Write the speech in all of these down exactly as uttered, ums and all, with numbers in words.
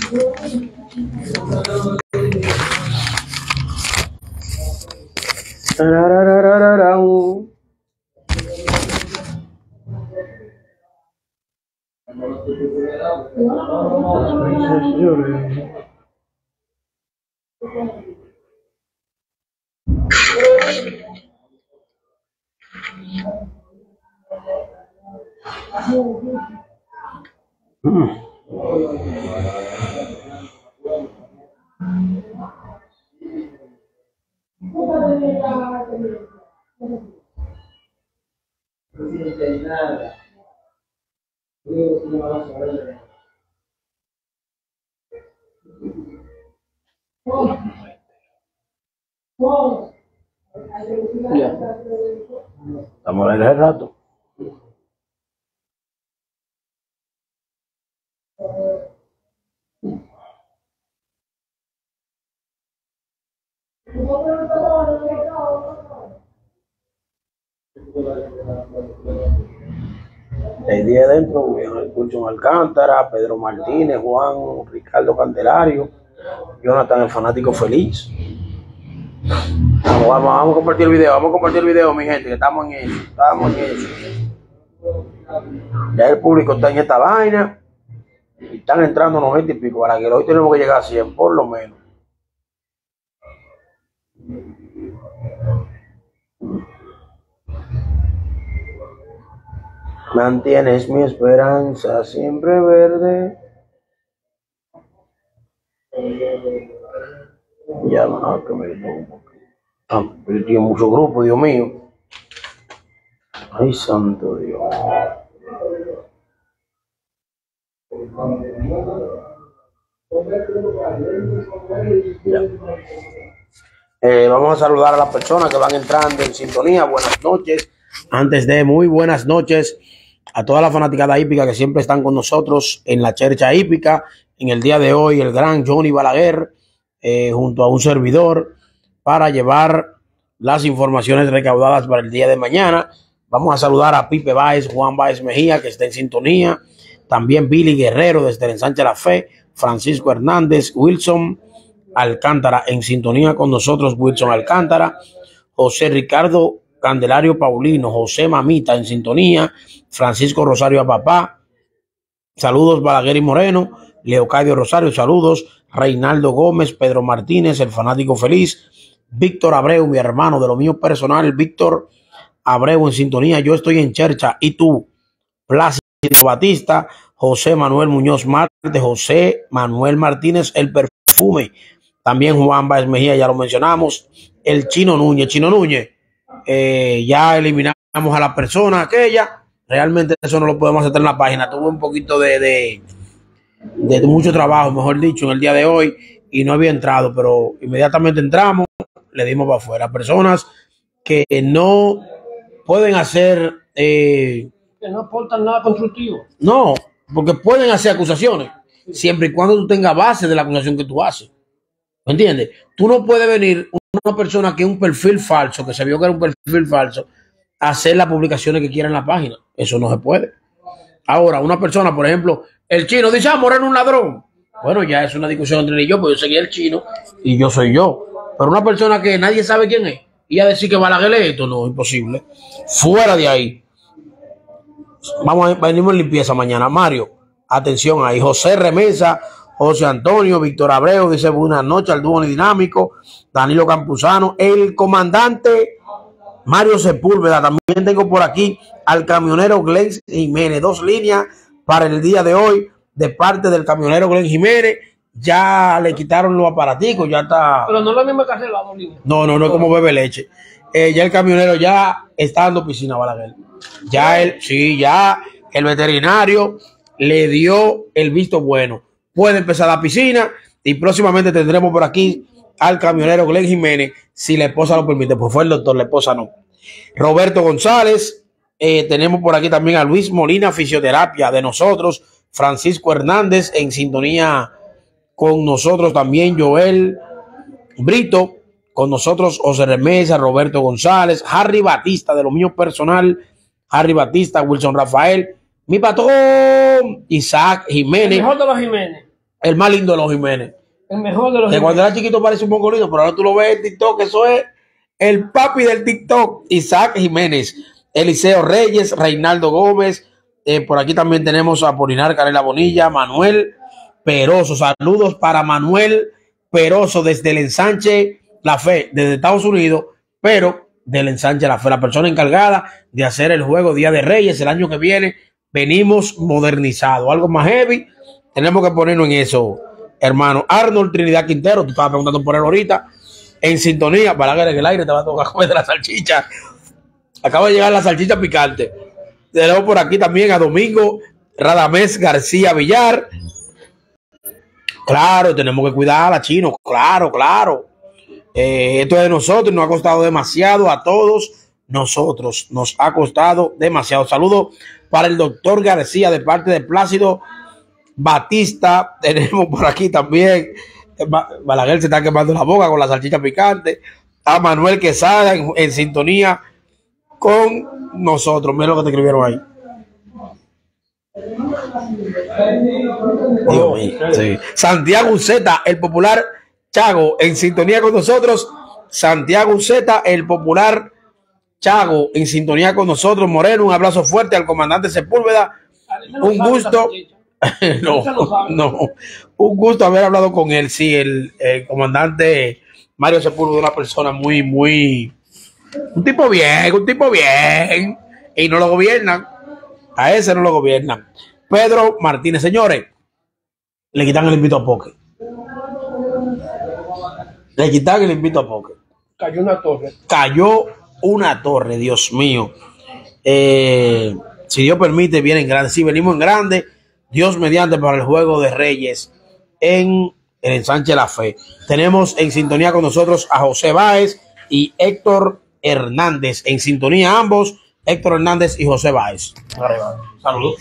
Mm. Ya. Estamos en el rato. El día adentro, Wilson Alcántara, Pedro Martínez, Juan Ricardo Candelario, Jonathan el fanático feliz. Vamos, vamos, vamos a compartir el video, vamos a compartir el video, mi gente, que estamos en eso, estamos en eso. Ya el público está en esta vaina y están entrando noventa y pico, para que hoy tenemos que llegar a cien por lo menos. Mantienes mi esperanza siempre verde. Ya no, que me pongo. Ah, pero tiene mucho grupo, Dios mío. Ay, santo Dios. Ya. Eh, vamos a saludar a las personas que van entrando en sintonía. Buenas noches. Antes de muy buenas noches a toda la fanaticada hípica que siempre están con nosotros en la chercha hípica. En el día de hoy, el gran Johnny Balaguer, eh, junto a un servidor, para llevar las informaciones recaudadas para el día de mañana. Vamos a saludar a Pipe Báez, Juan Báez Mejía, que está en sintonía. También Billy Guerrero, desde el Ensanche La Fe. Francisco Hernández, Wilson Alcántara, en sintonía con nosotros, Wilson Alcántara. José Ricardo Candelario Paulino, José Mamita, en sintonía. Francisco Rosario a papá. Saludos, Balaguer y Moreno. Leocadio Rosario, saludos. Reinaldo Gómez, Pedro Martínez, el fanático feliz. Víctor Abreu, mi hermano, de lo mío personal. Víctor Abreu en sintonía. Yo estoy en chercha. ¿Y tú? Plácido Batista. José Manuel Muñoz Marte. José Manuel Martínez, el perfume. También Juan Báez Mejía, ya lo mencionamos. El Chino Núñez. Chino Núñez. Eh, ya eliminamos a la persona aquella. Realmente eso no lo podemos hacer en la página. Tuve un poquito de, de, de mucho trabajo, mejor dicho, en el día de hoy, y no había entrado, pero inmediatamente entramos, le dimos para afuera. Personas que no pueden hacer eh, que no aportan nada constructivo. No, porque pueden hacer acusaciones siempre y cuando tú tengas base de la acusación que tú haces. ¿Me entiendes? Tú no puedes venir una persona que es un perfil falso, que se vio que era un perfil falso, a hacer las publicaciones que quiera en la página. Eso no se puede. Ahora, una persona, por ejemplo, el Chino dice, ah, Moreno es un ladrón. Bueno, ya es una discusión entre él y yo, porque yo seguí el Chino y yo soy yo. Pero una persona que nadie sabe quién es, y a decir que Balaguer es esto, no, imposible. Fuera de ahí. Vamos a venimos en limpieza mañana. Mario, atención ahí. José Remesa, José Antonio, Víctor Abreu, dice buenas noches al dúo dinámico. Danilo Campuzano, el comandante Mario Sepúlveda. También tengo por aquí al camionero Glenn Jiménez. Dos líneas para el día de hoy de parte del camionero Glenn Jiménez. Ya le quitaron los aparaticos, ya está. Pero no es la misma carrera, dos líneas. No, no, no es como bebe leche. Eh, ya el camionero ya está dando piscina, Balaguer. Ya él, sí, ya el veterinario le dio el visto bueno. Puede empezar la piscina y próximamente tendremos por aquí al camionero Glenn Jiménez, si la esposa lo permite. Pues fue el doctor, la esposa no. Roberto González, eh, tenemos por aquí también a Luis Molina, fisioterapia de nosotros. Francisco Hernández en sintonía con nosotros también. Joel Brito con nosotros. José Remesa, Roberto González, Harry Batista de lo mío personal. Harry Batista, Wilson Rafael, mi patrón Isaac Jiménez. El mejor de los Jiménez. El más lindo de los Jiménez. El mejor de los Que Jiménez. cuando era chiquito parece un mongolito, pero ahora tú lo ves en TikTok, eso es el papi del TikTok, Isaac Jiménez, Eliseo Reyes, Reinaldo Gómez, eh, por aquí también tenemos a Polinar Carela Bonilla, Manuel Peroso, saludos para Manuel Peroso desde el ensanche La Fe, desde Estados Unidos, pero del ensanche La Fe, la persona encargada de hacer el juego Día de Reyes el año que viene. Venimos modernizados, algo más heavy, tenemos que ponernos en eso, hermano. Arnold Trinidad Quintero, tú estabas preguntando por él ahorita, en sintonía. Balaguer en el aire, te va a tocar comer de la salchicha. Acaba de llegar la salchicha picante. Tenemos por aquí también a Domingo Radamés García Villar. Claro, tenemos que cuidar a Chino, claro, claro. Eh, esto es de nosotros, nos ha costado demasiado a todos nosotros, nos ha costado demasiado. Saludos para el doctor García de parte de Plácido Batista. Tenemos por aquí también, Balaguer se está quemando la boca con la salchicha picante. A Manuel Quesada en, en sintonía con nosotros. Mira lo que te escribieron ahí. Dios mío, sí. Santiago Uceta, el popular Chago, en sintonía con nosotros. Santiago Uceta, el popular Chago, en sintonía con nosotros. Moreno, un abrazo fuerte al comandante Sepúlveda. Un gusto. No, no, un gusto haber hablado con él. Sí, el, el comandante Mario Sepúlveda, una persona muy, muy, un tipo bien, un tipo bien, y no lo gobiernan. A ese no lo gobiernan. Pedro Martínez, señores, le quitan el invito a Poké. Le quitan el invito a Poké. Cayó una torre. Cayó una torre, Dios mío. Eh, si Dios permite, viene en grande. Si sí, venimos en grande, Dios mediante, para el juego de Reyes en el ensanche La Fe. Tenemos en sintonía con nosotros a José Báez y Héctor Hernández. En sintonía ambos, Héctor Hernández y José Báez. Saludos.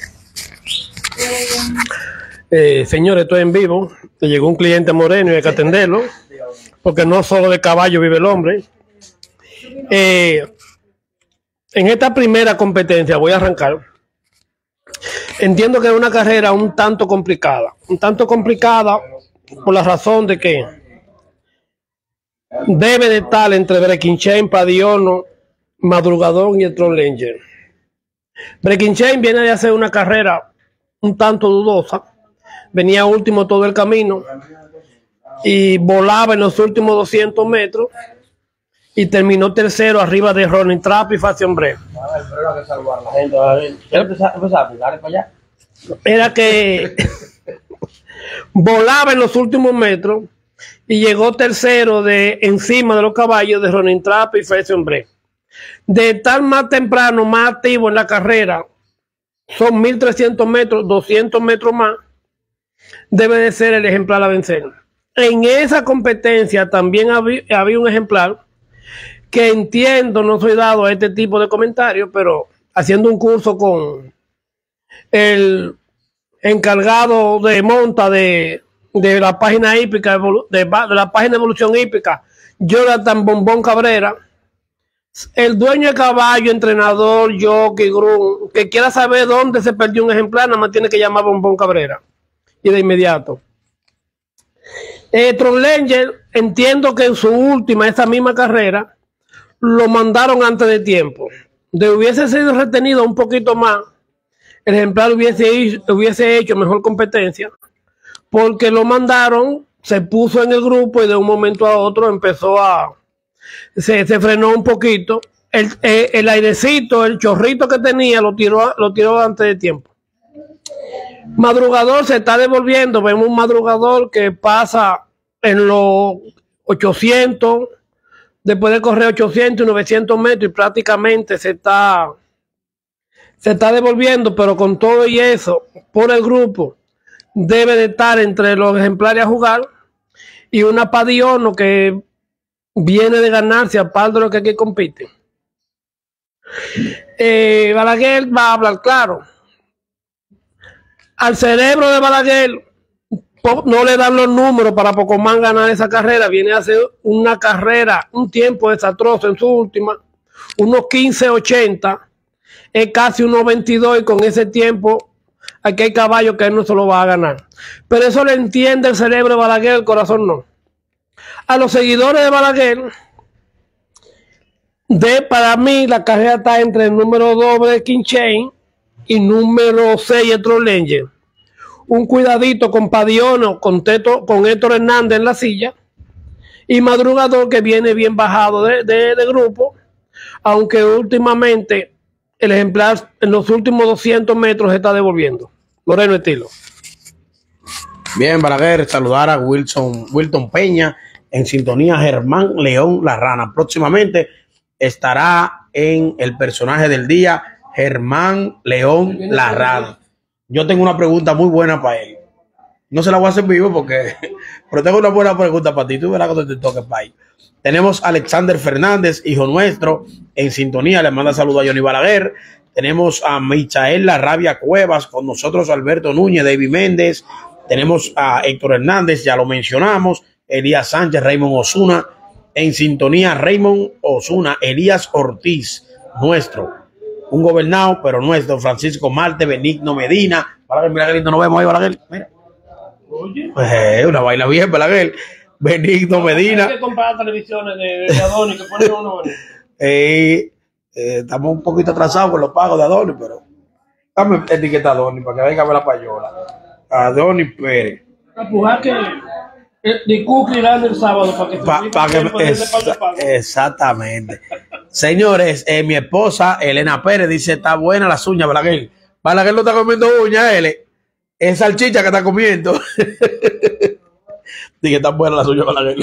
Eh, señores, estoy en vivo. Te llegó un cliente moreno y hay que atenderlo, porque no solo de caballo vive el hombre. Eh, en esta primera competencia voy a arrancar. Entiendo que es una carrera un tanto complicada. Un tanto complicada por la razón de que debe de estar entre Breaking Chain, Padiono, Madrugador y el Trollanger. Breaking Chain viene de hacer una carrera un tanto dudosa. Venía último todo el camino y volaba en los últimos doscientos metros y terminó tercero arriba de Running Trap y Fashion Break. Era que volaba en los últimos metros y llegó tercero de encima de los caballos de Running Trap y Fashion Break. De estar más temprano, más activo en la carrera, son mil trescientos metros, doscientos metros más, debe de ser el ejemplar a vencer. En esa competencia también había, había un ejemplar que entiendo, no soy dado a este tipo de comentarios, pero haciendo un curso con el encargado de monta de, de la página hípica, de, de la página de evolución hípica, Jonathan Bombón Cabrera, el dueño de caballo, entrenador, jockey, groom, que quiera saber dónde se perdió un ejemplar, nada más tiene que llamar a Bombón Cabrera y de inmediato. Eh, Trollanger, entiendo que en su última, esa misma carrera, lo mandaron antes de tiempo. De hubiese sido retenido un poquito más, el ejemplar hubiese, hubiese hecho mejor competencia, porque lo mandaron, se puso en el grupo y de un momento a otro empezó a Se, se frenó un poquito. El, el, el airecito, el chorrito que tenía, lo tiró, lo tiró antes de tiempo. Madrugador se está devolviendo. Vemos un madrugador que pasa en los ochocientos, después de correr ochocientos y novecientos metros, y prácticamente se está, se está devolviendo, pero con todo y eso, por el grupo, debe de estar entre los ejemplares a jugar. Y una Padiono que viene de ganarse a par de lo que aquí compite. Eh, Balaguer va a hablar claro. Al cerebro de Balaguer no le dan los números para Pocomán ganar esa carrera. Viene a hacer una carrera, un tiempo desastroso en su última, unos quince ochenta, es casi unos veintidós, y con ese tiempo aquí hay caballos que él no se lo va a ganar. Pero eso le entiende el cerebro de Balaguer, el corazón no. A los seguidores de Balaguer, de, para mí la carrera está entre el número dos Breaking Chain y número seis Trollenge. Un cuidadito con Padiono, con, Teto, con Héctor Hernández en la silla, y Madrugador, que viene bien bajado de, de, de grupo, aunque últimamente el ejemplar en los últimos doscientos metros se está devolviendo. Moreno Estilo. Bien, Balaguer, saludar a Wilson, Wilton Peña, en sintonía Germán León La Rana. Próximamente estará en el personaje del día, Germán León La Rana. Yo tengo una pregunta muy buena para él. No se la voy a hacer vivo porque, pero tengo una buena pregunta para ti. Tú verás cuando te toque, país. Tenemos a Alexander Fernández, hijo nuestro, en sintonía. Le manda saludos a Johnny Balaguer. Tenemos a Michael La Rabia Cuevas, con nosotros Alberto Núñez, David Méndez. Tenemos a Héctor Hernández, ya lo mencionamos. Elías Sánchez, Raymond Osuna. En sintonía, Raymond Osuna, Elías Ortiz, nuestro. Un gobernado, pero nuestro. Francisco Marte, Benigno Medina. Balaguer, mira que lindo nos vemos ahí, Balaguer. Mira. Oye. Eh, una vaina bien, Balaguer. Benigno Medina. Hay que comprar televisiones de, de Adonis que ponen uno. eh, eh, estamos un poquito atrasados con los pagos de Adonis, pero dame etiqueta a Adonis para que venga a ver la payola. Adonis Pérez. Apujar que de Cookie irán el sábado para que, pa, pa que es, exactamente. Señores, eh, mi esposa Elena Pérez dice: está buena las uñas, Balaguer. Balaguer no está comiendo uñas, él es salchicha que está comiendo. Dice: está buena las uñas, Balaguer.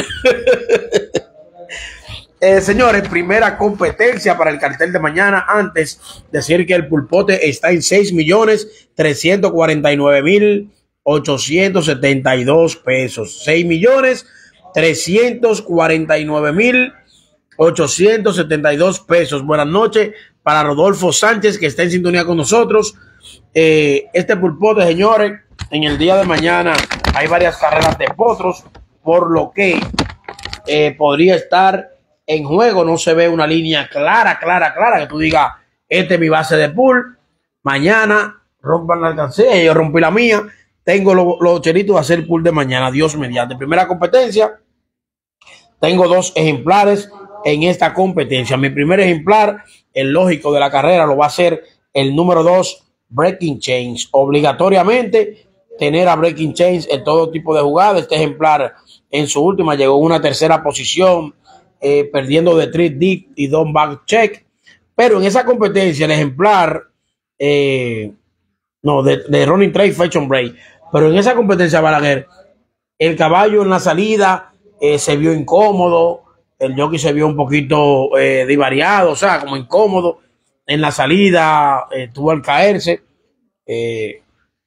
eh, señores, primera competencia para el cartel de mañana. Antes decir que el pulpote está en seis millones trescientos cuarenta y nueve mil ochocientos setenta y dos pesos. seis millones trescientos cuarenta y nueve mil ochocientos setenta y dos pesos. Buenas noches para Rodolfo Sánchez, que está en sintonía con nosotros. Eh, este pulpote, señores, en el día de mañana hay varias carreras de potros, por lo que eh, podría estar en juego. No se ve una línea clara, clara, clara, que tú digas, este es mi base de pool. Mañana rompan la alcancía, yo rompí la mía. Tengo los lo chelitos a hacer pool de mañana, Dios mediante. Primera competencia, tengo dos ejemplares en esta competencia. Mi primer ejemplar, el lógico de la carrera, lo va a ser el número dos, Breaking Chains. Obligatoriamente tener a Breaking Chains en todo tipo de jugadas. Este ejemplar en su última llegó a una tercera posición, eh, perdiendo de tres deep y dos back check. Pero en esa competencia, el ejemplar, eh, no, de, de Running Trade Fashion Break. Pero en esa competencia, Balaguer, el caballo en la salida eh, se vio incómodo, el jockey se vio un poquito eh, divariado, o sea, como incómodo. En la salida eh, tuvo al caerse. Eh,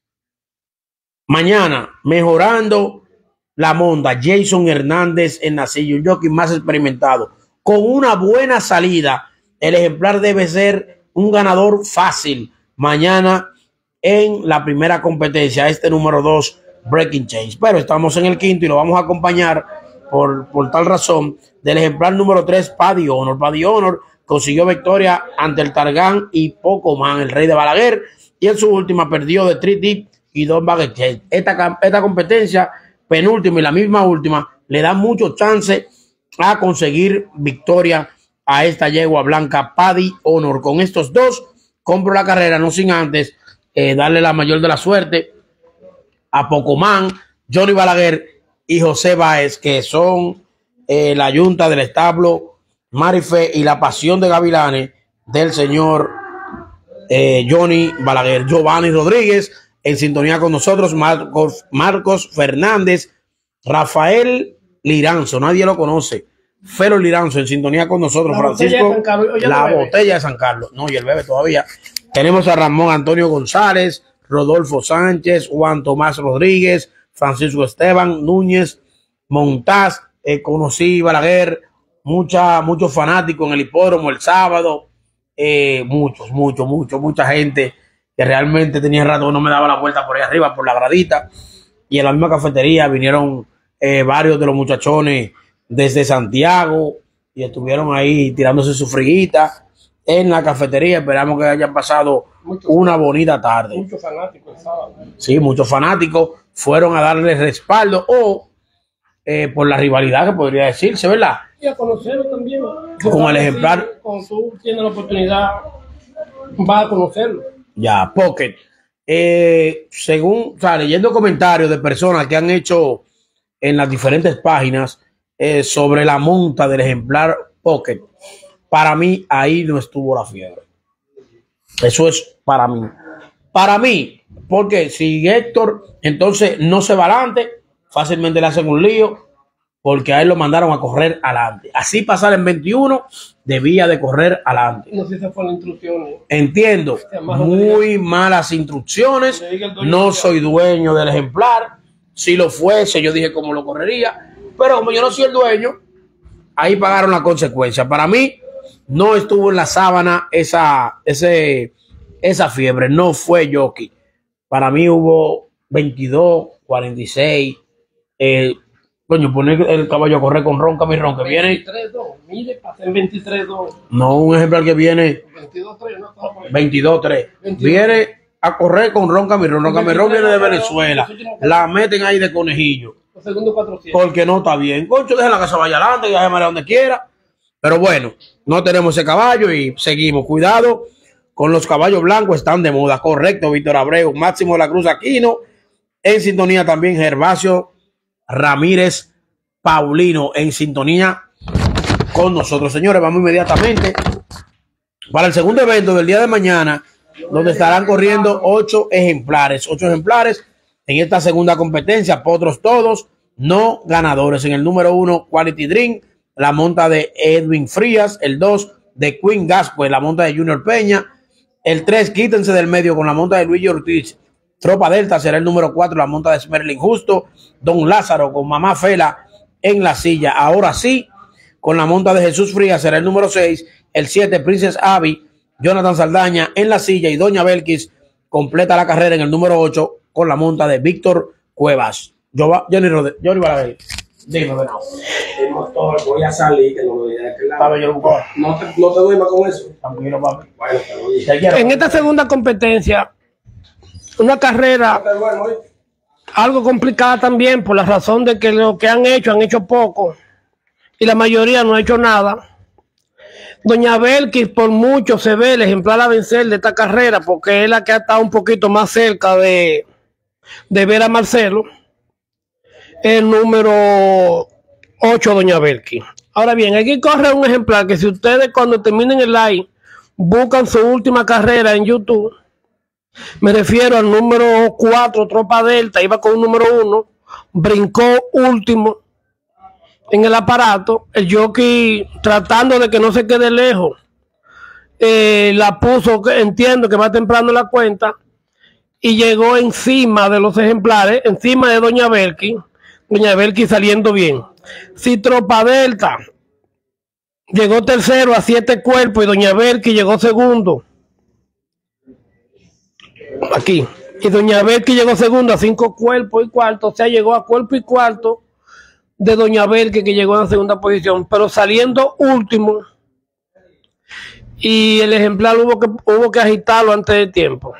mañana, mejorando la monda, Jason Hernández en la silla, un jockey más experimentado. Con una buena salida, el ejemplar debe ser un ganador fácil mañana en la primera competencia, este número dos, Breaking Chains. Pero estamos en el quinto y lo vamos a acompañar por, por tal razón del ejemplar número tres, Paddy Honor. Paddy Honor consiguió victoria ante el Targán y Pocoman, el rey de Balaguer, y en su última perdió de tres deep y dos back check. Esta, esta competencia, penúltima y la misma última, le da mucho chance a conseguir victoria a esta yegua blanca, Paddy Honor. Con estos dos compro la carrera, no sin antes Eh, darle la mayor de la suerte a Pocoman, Johnny Balaguer y José Báez, que son eh, la yunta del establo Marife y la pasión de Gavilanes del señor eh, Johnny Balaguer. Giovanni Rodríguez en sintonía con nosotros, Marcos, Marcos Fernández, Rafael Liranzo, nadie lo conoce, Felo Liranzo en sintonía con nosotros, la Francisco, botella Carlos, la botella de San Carlos, no, y el bebé todavía. Tenemos a Ramón Antonio González, Rodolfo Sánchez, Juan Tomás Rodríguez, Francisco Esteban Núñez, Montaz, eh, conocí Balaguer, mucha, muchos fanáticos en el hipódromo el sábado, eh, muchos, muchos, muchos, mucha gente que realmente tenía rato que no me daba la vuelta por ahí arriba, por la gradita, y en la misma cafetería vinieron eh, varios de los muchachones desde Santiago y estuvieron ahí tirándose su friguita en la cafetería. Esperamos que hayan pasado Mucho una bonita tarde. Muchos fanáticos el sábado. Sí, muchos fanáticos fueron a darle respaldo o eh, por la rivalidad que podría decirse, ¿verdad? Y a conocerlo también. Con el ejemplar. Si, cuando tú tienes la oportunidad, vas a conocerlo. Ya, Pocket. Eh, según, o sea, leyendo comentarios de personas que han hecho en las diferentes páginas eh, sobre la monta del ejemplar Pocket, para mí ahí no estuvo la fiebre. Eso es para mí. Para mí, porque si Héctor entonces no se va adelante, fácilmente le hacen un lío, porque a él lo mandaron a correr adelante. Así pasar en veintiuno, debía de correr adelante. No sé si fue la instrucción. Entiendo, muy malas instrucciones. No soy dueño del ejemplar. Si lo fuese, yo dije cómo lo correría. Pero como yo no soy el dueño, ahí pagaron la consecuencia. Para mí, no estuvo en la sábana esa, ese, esa fiebre. No fue jockey. Para mí hubo veintidós, cuarenta y seis. Eh, coño, poner el caballo a correr con ronca, mi ron, que viene. veintitrés dos. Mire, pasé en veintitrés dos. No, un ejemplar que viene. veintidós tres, ¿no? veintidós tres. Viene a correr con ronca, mi ron. Ronca, mi ron viene de Venezuela. La meten ahí de conejillo. Segundo cuatrocientos. Porque no está bien. Concho, déjala que se vaya adelante, que vaya a donde quiera. Pero bueno, no tenemos ese caballo y seguimos. Cuidado con los caballos blancos, están de moda. Correcto, Víctor Abreu, Máximo de la Cruz Aquino. En sintonía también Gervasio Ramírez Paulino, en sintonía con nosotros. Señores, vamos inmediatamente para el segundo evento del día de mañana, donde estarán corriendo ocho ejemplares. Ocho ejemplares en esta segunda competencia. Potros todos, no ganadores. En el número uno, Quality Dream, la monta de Edwin Frías. El dos, de Queen Gasco, la monta de Junior Peña. El tres, Quítense del Medio, con la monta de Luigi Ortiz. Tropa Delta será el número cuatro, la monta de Smerlin Justo. Don Lázaro con Mamá Fela en la silla. Ahora sí, con la monta de Jesús Frías será el número seis. El siete, Princess Abby, Jonathan Saldaña en la silla. Y Doña Belkis completa la carrera en el número ocho con la monta de Víctor Cuevas. Yo va, Johnny Rodríguez, Johnny Balaguer. Dime, bueno. Doctor, voy a salir, que no lo diré de aquel lado. Papi, yo lo cojo. No te, no te duermas con eso. Tranquilo, papi. Bueno, te lo dije. Te quiero. En esta segunda competencia, una carrera No te duermas, ¿oíste? algo complicada también por la razón de que lo que han hecho, han hecho poco y la mayoría no ha hecho nada. Doña Belkis por mucho se ve el ejemplar a vencer de esta carrera porque es la que ha estado un poquito más cerca de, de ver a Marcelo. El número ocho, Doña Belkis. Ahora bien, aquí corre un ejemplar que si ustedes cuando terminen el live buscan su última carrera en YouTube, me refiero al número cuatro, Tropa Delta, iba con un número uno, brincó último en el aparato, el jockey tratando de que no se quede lejos, eh, la puso, entiendo que va temprano la cuenta, y llegó encima de los ejemplares, encima de Doña Belkis, Doña Belkis saliendo bien. Si Tropa Delta llegó tercero a siete cuerpos y Doña Belkis llegó segundo, aquí, y Doña Belkis llegó segundo a cinco cuerpos y cuarto, o sea, llegó a cuerpo y cuarto de Doña Belkis, que llegó en la segunda posición, pero saliendo último, y el ejemplar hubo que, hubo que agitarlo antes de tiempo.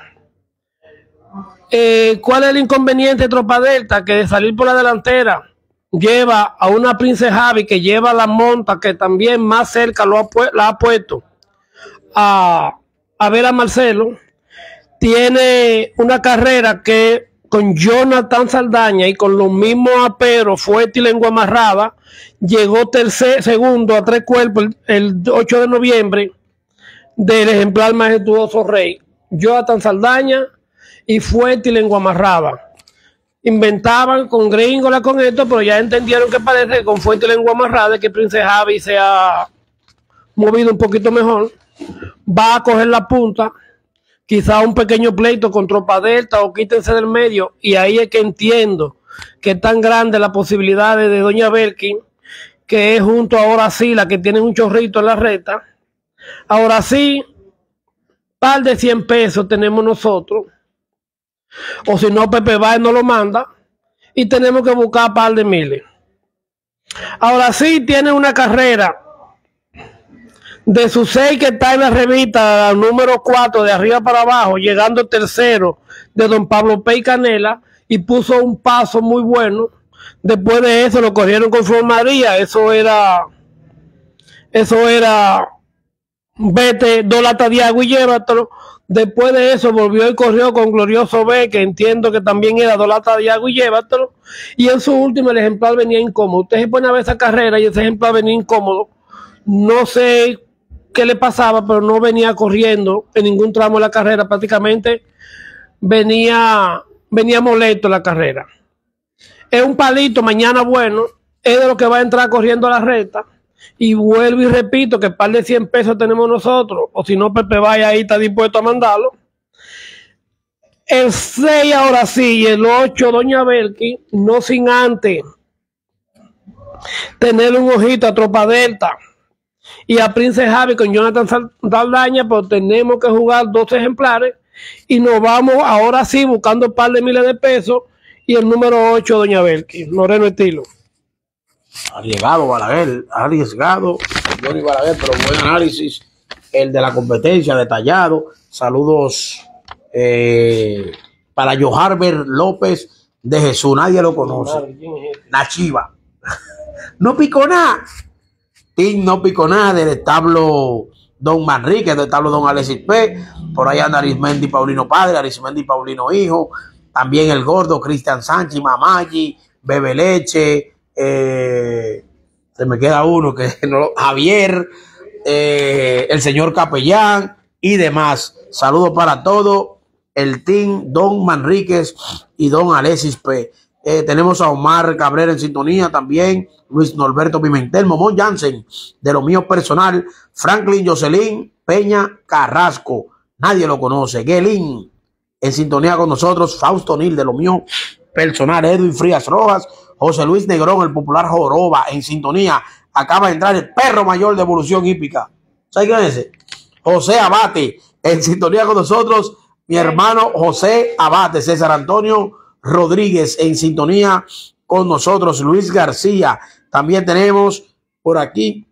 Eh, ¿Cuál es el inconveniente de Tropa Delta? Que de salir por la delantera lleva a una Princess Abby que lleva la monta, que también más cerca lo ha la ha puesto a, a ver a Marcelo. Tiene una carrera que con Jonathan Saldaña y con los mismos aperos, fuerte y lengua amarrada, llegó tercer, segundo a tres cuerpos el, el ocho de noviembre del ejemplar majestuoso Rey. Jonathan Saldaña y fuerte y lengua amarrada. Inventaban con gringola con esto, pero ya entendieron que parece que con fuerte y lengua amarrada que Princess Abby se ha movido un poquito mejor. Va a coger la punta. Quizá un pequeño pleito con Tropa Delta o Quítense del Medio, y ahí es que entiendo que es tan grande la posibilidad de Doña Belkis, que es junto a Ahora Sí la que tiene un chorrito en la recta. Ahora sí, par de cien pesos tenemos nosotros, o si no Pepe Baez no lo manda, y tenemos que buscar par de miles. Ahora sí tiene una carrera De sus seis que está en la revista, número cuatro, de arriba para abajo, llegando tercero de don Pablo Pey Canela, y puso un paso muy bueno. Después de eso lo corrieron con Flor María, eso era, eso era, vete, dos latas de agua y llévatelo. Después de eso volvió y corrió con Glorioso B, que entiendo que también era dos latas de agua y llévatelo. Y en su último el ejemplar venía incómodo. Usted se pone a ver esa carrera y ese ejemplar venía incómodo. No sé qué le pasaba, pero no venía corriendo en ningún tramo de la carrera. Prácticamente venía, venía molesto la carrera. Es un palito, mañana bueno, es de lo que va a entrar corriendo a la recta. Y vuelvo y repito que par de cien pesos tenemos nosotros, o si no, Pepe Vaya ahí está dispuesto a mandarlo. El seis ahora sí, y el ocho, Doña Belki, no sin antes tener un ojito a Tropa Delta y a Prince Javi con Jonathan Saldaña, pero tenemos que jugar dos ejemplares y nos vamos ahora sí buscando un par de miles de pesos. Y el número ocho, Doña Belki, Moreno Estilo. Arriesgado Balaguer, arriesgado Johnny Balaguer, pero buen análisis, el de la competencia, detallado. Saludos eh, para Joharber López de Jesús, nadie lo conoce. Nachiva. No picó nada. Tim no picó nada del establo Don Manrique, del establo Don Alexis P. Por ahí anda Arismendi Paulino Padre, Arismendi Paulino Hijo. También el gordo Cristian Sánchez, Mamayi, Bebe Leche. Eh, se me queda uno que no, Javier, eh, el señor Capellán y demás. Saludos para todo el team Don Manríquez y Don Alexis P. Eh, tenemos a Omar Cabrera en sintonía también, Luis Norberto Pimentel, Momón Jansen, de lo mío personal, Franklin Jocelyn Peña Carrasco, nadie lo conoce, Gelín en sintonía con nosotros, Fausto Nil, de lo mío personal, Edwin Frías Rojas, José Luis Negrón, el popular Joroba, en sintonía. Acaba de entrar el perro mayor de Evolución Hípica. ¿Sabe quién es ese? José Abate, en sintonía con nosotros, mi hermano José Abate, César Antonio Rodríguez, en sintonía con nosotros, Luis García. También tenemos por aquí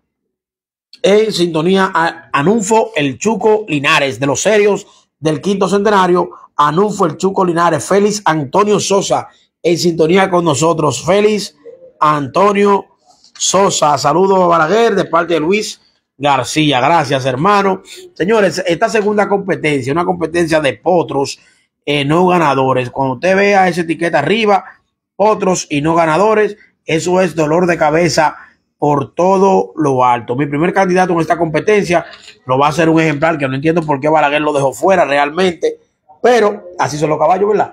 en sintonía a Anunfo el Chuco Linares, de los serios del quinto centenario. Anunfo el Chuco Linares, Félix Antonio Sosa, en sintonía con nosotros, Félix Antonio Sosa. Saludos a Balaguer de parte de Luis García. Gracias, hermano. Señores, esta segunda competencia, una competencia de potros eh, no ganadores. Cuando usted vea esa etiqueta arriba, potros y no ganadores, eso es dolor de cabeza por todo lo alto. Mi primer candidato en esta competencia lo va a ser un ejemplar que no entiendo por qué Balaguer lo dejó fuera realmente. Pero así son los caballos, ¿verdad?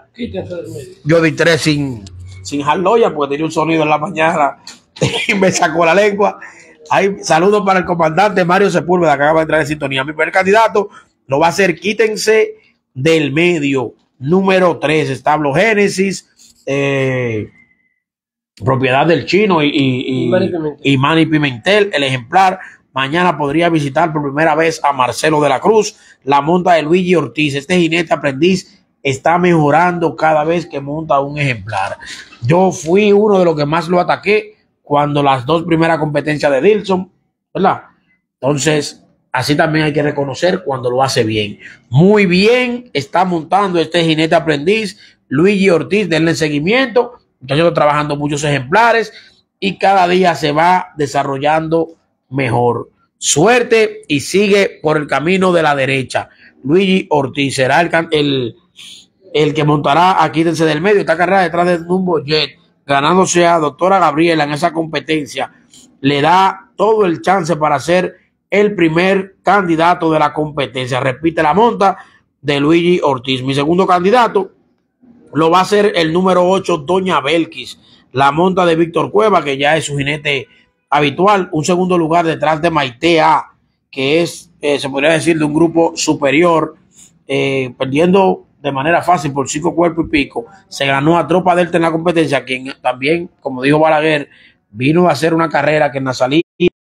Yo di tres sin, sin jalloya porque tenía un sonido en la mañana y me sacó la lengua. Hay saludos para el comandante Mario Sepúlveda que acaba de entrar en sintonía. Mi primer candidato lo va a hacer Quítense del Medio, número tres, establo Génesis, eh, propiedad del Chino y, y, y, y Manny Pimentel, el ejemplar. Mañana podría visitar por primera vez a Marcelo de la Cruz, la monta de Luigi Ortiz. Este jinete aprendiz está mejorando cada vez que monta un ejemplar. Yo fui uno de los que más lo ataqué cuando las dos primeras competencias de Dilson, ¿verdad? Entonces, así también hay que reconocer cuando lo hace bien. Muy bien está montando este jinete aprendiz, Luigi Ortiz, denle seguimiento. Entonces, trabajando muchos ejemplares y cada día se va desarrollando mejor. Suerte y sigue por el camino de la derecha. Luigi Ortiz será el, el, el que montará a Quítense del Medio. Esta carrera detrás de Numbo Jet, ganándose a Doctora Gabriela en esa competencia. Le da todo el chance para ser el primer candidato de la competencia. Repite la monta de Luigi Ortiz. Mi segundo candidato lo va a ser el número ocho, Doña Belkis, la monta de Víctor Cueva, que ya es su jinete habitual. Un segundo lugar detrás de Maitea, que es, eh, se podría decir, de un grupo superior, eh, perdiendo de manera fácil por cinco cuerpos y pico. Se ganó a Tropa Delta en la competencia, quien también, como dijo Balaguer, vino a hacer una carrera que en la salida.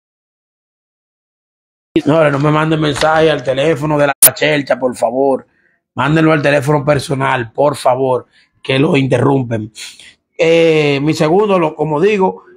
No, no me manden mensaje al teléfono de la chelcha, por favor. Mándenlo al teléfono personal, por favor, que lo interrumpen. Eh, mi segundo, lo, como digo,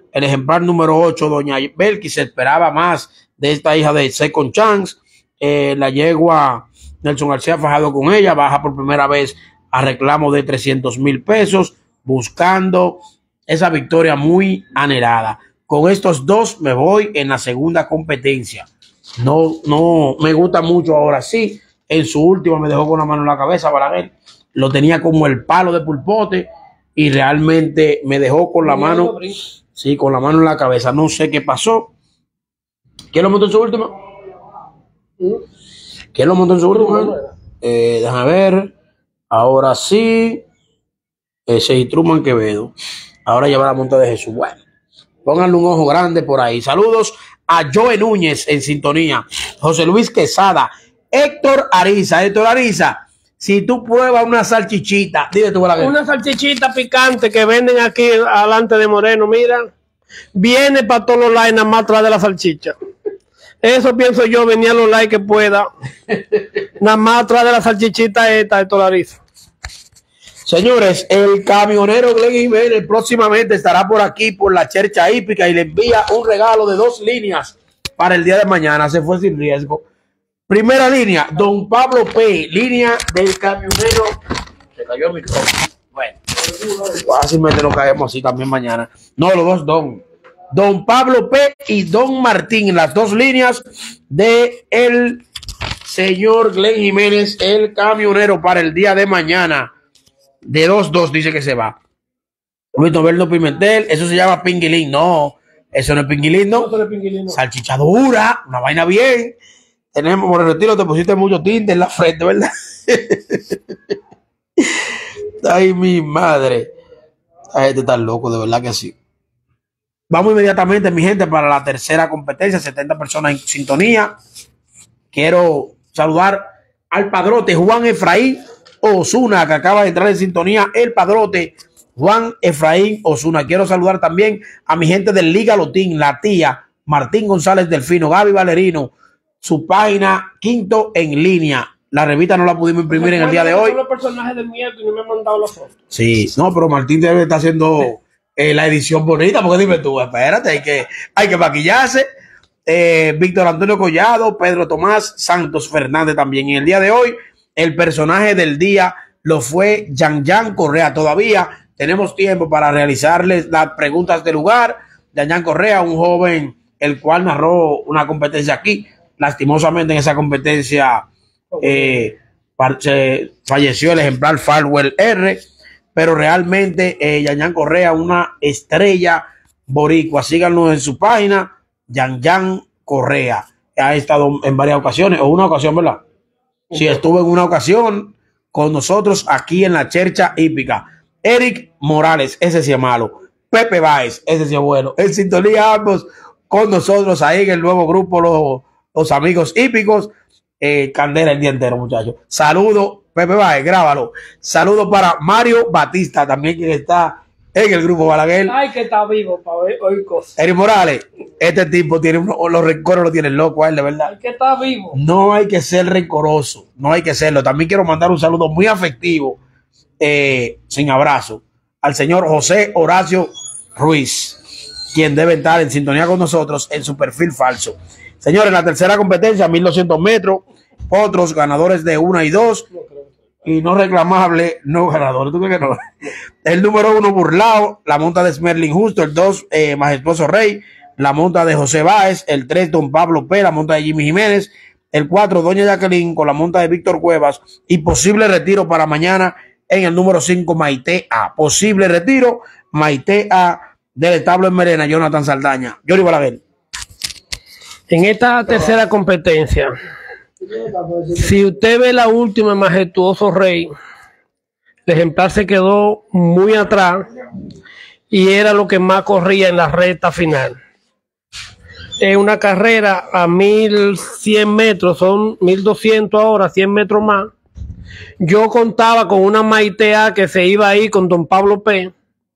El ejemplar número ocho, doña Belkis, se esperaba más de esta hija de Second Chance. Eh, la yegua Nelson García Fajado con ella, baja por primera vez a reclamo de trescientos mil pesos, buscando esa victoria muy anhelada. Con estos dos me voy en la segunda competencia. No, no me gusta mucho ahora sí. En su última me dejó con la mano en la cabeza, Balaguer. Lo tenía como el palo de pulpote y realmente me dejó con la mano, sí, con la mano en la cabeza. No sé qué pasó. ¿Quién lo montó en su última? ¿Quién lo montó en su última? Eh, déjame ver. Ahora sí. Ese y Truman Quevedo. Ahora lleva la monta de Jesús. Bueno, pónganle un ojo grande por ahí. Saludos a Joe Núñez en sintonía. José Luis Quesada. Héctor Ariza. Héctor Ariza. Si tú pruebas una salchichita, dime tú, Balaguer. Una salchichita picante que venden aquí adelante de Moreno, mira. Viene para todos los likes, nada más atrás de la salchicha. Eso pienso yo, venía a los likes que pueda. Nada más atrás de la salchichita esta, Héctor Ariza. Señores, el camionero Glenn Jiménez próximamente estará por aquí, por la Chercha Hípica, y le envía un regalo de dos líneas para el día de mañana. Se fue sin riesgo. Primera línea, Don Pablo P. Línea del camionero. Se cayó el micrófono. Bueno, fácilmente nos caemos así también mañana. No, los dos Don. Don Pablo P. y Don Martín, las dos líneas de el señor Glenn Jiménez, el camionero, para el día de mañana. De dos dos dice que se va. Luis Noveldo Pimentel, eso se llama pinguilín. No, eso no es pinguilín, no. no, pinguilín, no. Salchichadura, una vaina bien. Tenemos por el retiro, te pusiste mucho tinte en la frente, ¿verdad? Ay, mi madre. La gente está loco, de verdad que sí. Vamos inmediatamente, mi gente, para la tercera competencia. setenta personas en sintonía. Quiero saludar al padrote Juan Efraín Osuna, que acaba de entrar en sintonía. El padrote Juan Efraín Osuna. Quiero saludar también a mi gente del Liga Lotín, la tía Martín González Delfino, Gaby Valerino, su página Quinto en Línea. La revista no la pudimos imprimir en el día de hoy. Los personajes de miedo y no me han mandado las fotos. Sí, no, pero Martín debe estar haciendo eh, la edición bonita, porque dime tú, espérate, hay que, hay que maquillarse. Eh, Víctor Antonio Collado, Pedro Tomás Santos Fernández también. En el día de hoy, el personaje del día lo fue Yan Yan Correa. Todavía tenemos tiempo para realizarles las preguntas del lugar. Yan Yan Correa, un joven el cual narró una competencia aquí. Lastimosamente en esa competencia eh, falleció el ejemplar Farwell R, pero realmente eh, Yan Yan Correa, una estrella boricua. Síganlo en su página, Yan Yan Correa. Ha estado en varias ocasiones, o una ocasión, ¿verdad? Sí, estuvo en una ocasión con nosotros aquí en la Chercha Hípica. Eric Morales, ese sí es malo. Pepe Báez, ese sí es bueno. En sintonía ambos con nosotros ahí en el nuevo grupo, los, los amigos hípicos. Eh, Candela el día entero, muchachos. Saludo, Pepe Báez, grábalo. Saludo para Mario Batista, también quien está en el grupo Balaguer. Ay, que está vivo para ver hoy cosas. Eric Morales, este tipo tiene uno, los rencores lo tiene loco a él, de verdad. Ay, que está vivo. No hay que ser rencoroso, no hay que serlo. También quiero mandar un saludo muy afectivo, eh, sin abrazo, al señor José Horacio Ruiz, quien debe estar en sintonía con nosotros en su perfil falso. Señores, la tercera competencia, mil doscientos metros, otros ganadores de una y dos, y no reclamable, no ganadores. ¿Tú crees que no? El número uno, Burlao, la monta de Smerling Justo. El dos, eh, Majestuoso Rey, la monta de José Báez. El tres, Don Pablo P, la monta de Jimmy Jiménez. El cuatro, Doña Jacqueline, con la monta de Víctor Cuevas. Y posible retiro para mañana en el número cinco, Maite A. Posible retiro, Maite A, del establo en Merena, Jonathan Saldaña. Johnny Balaguer. En esta tercera competencia, si usted ve la última, Majestuoso Rey, el ejemplar se quedó muy atrás y era lo que más corría en la recta final. En una carrera a mil cien metros, son mil doscientos ahora, cien metros más. Yo contaba con una Maite A que se iba ahí con Don Pablo P.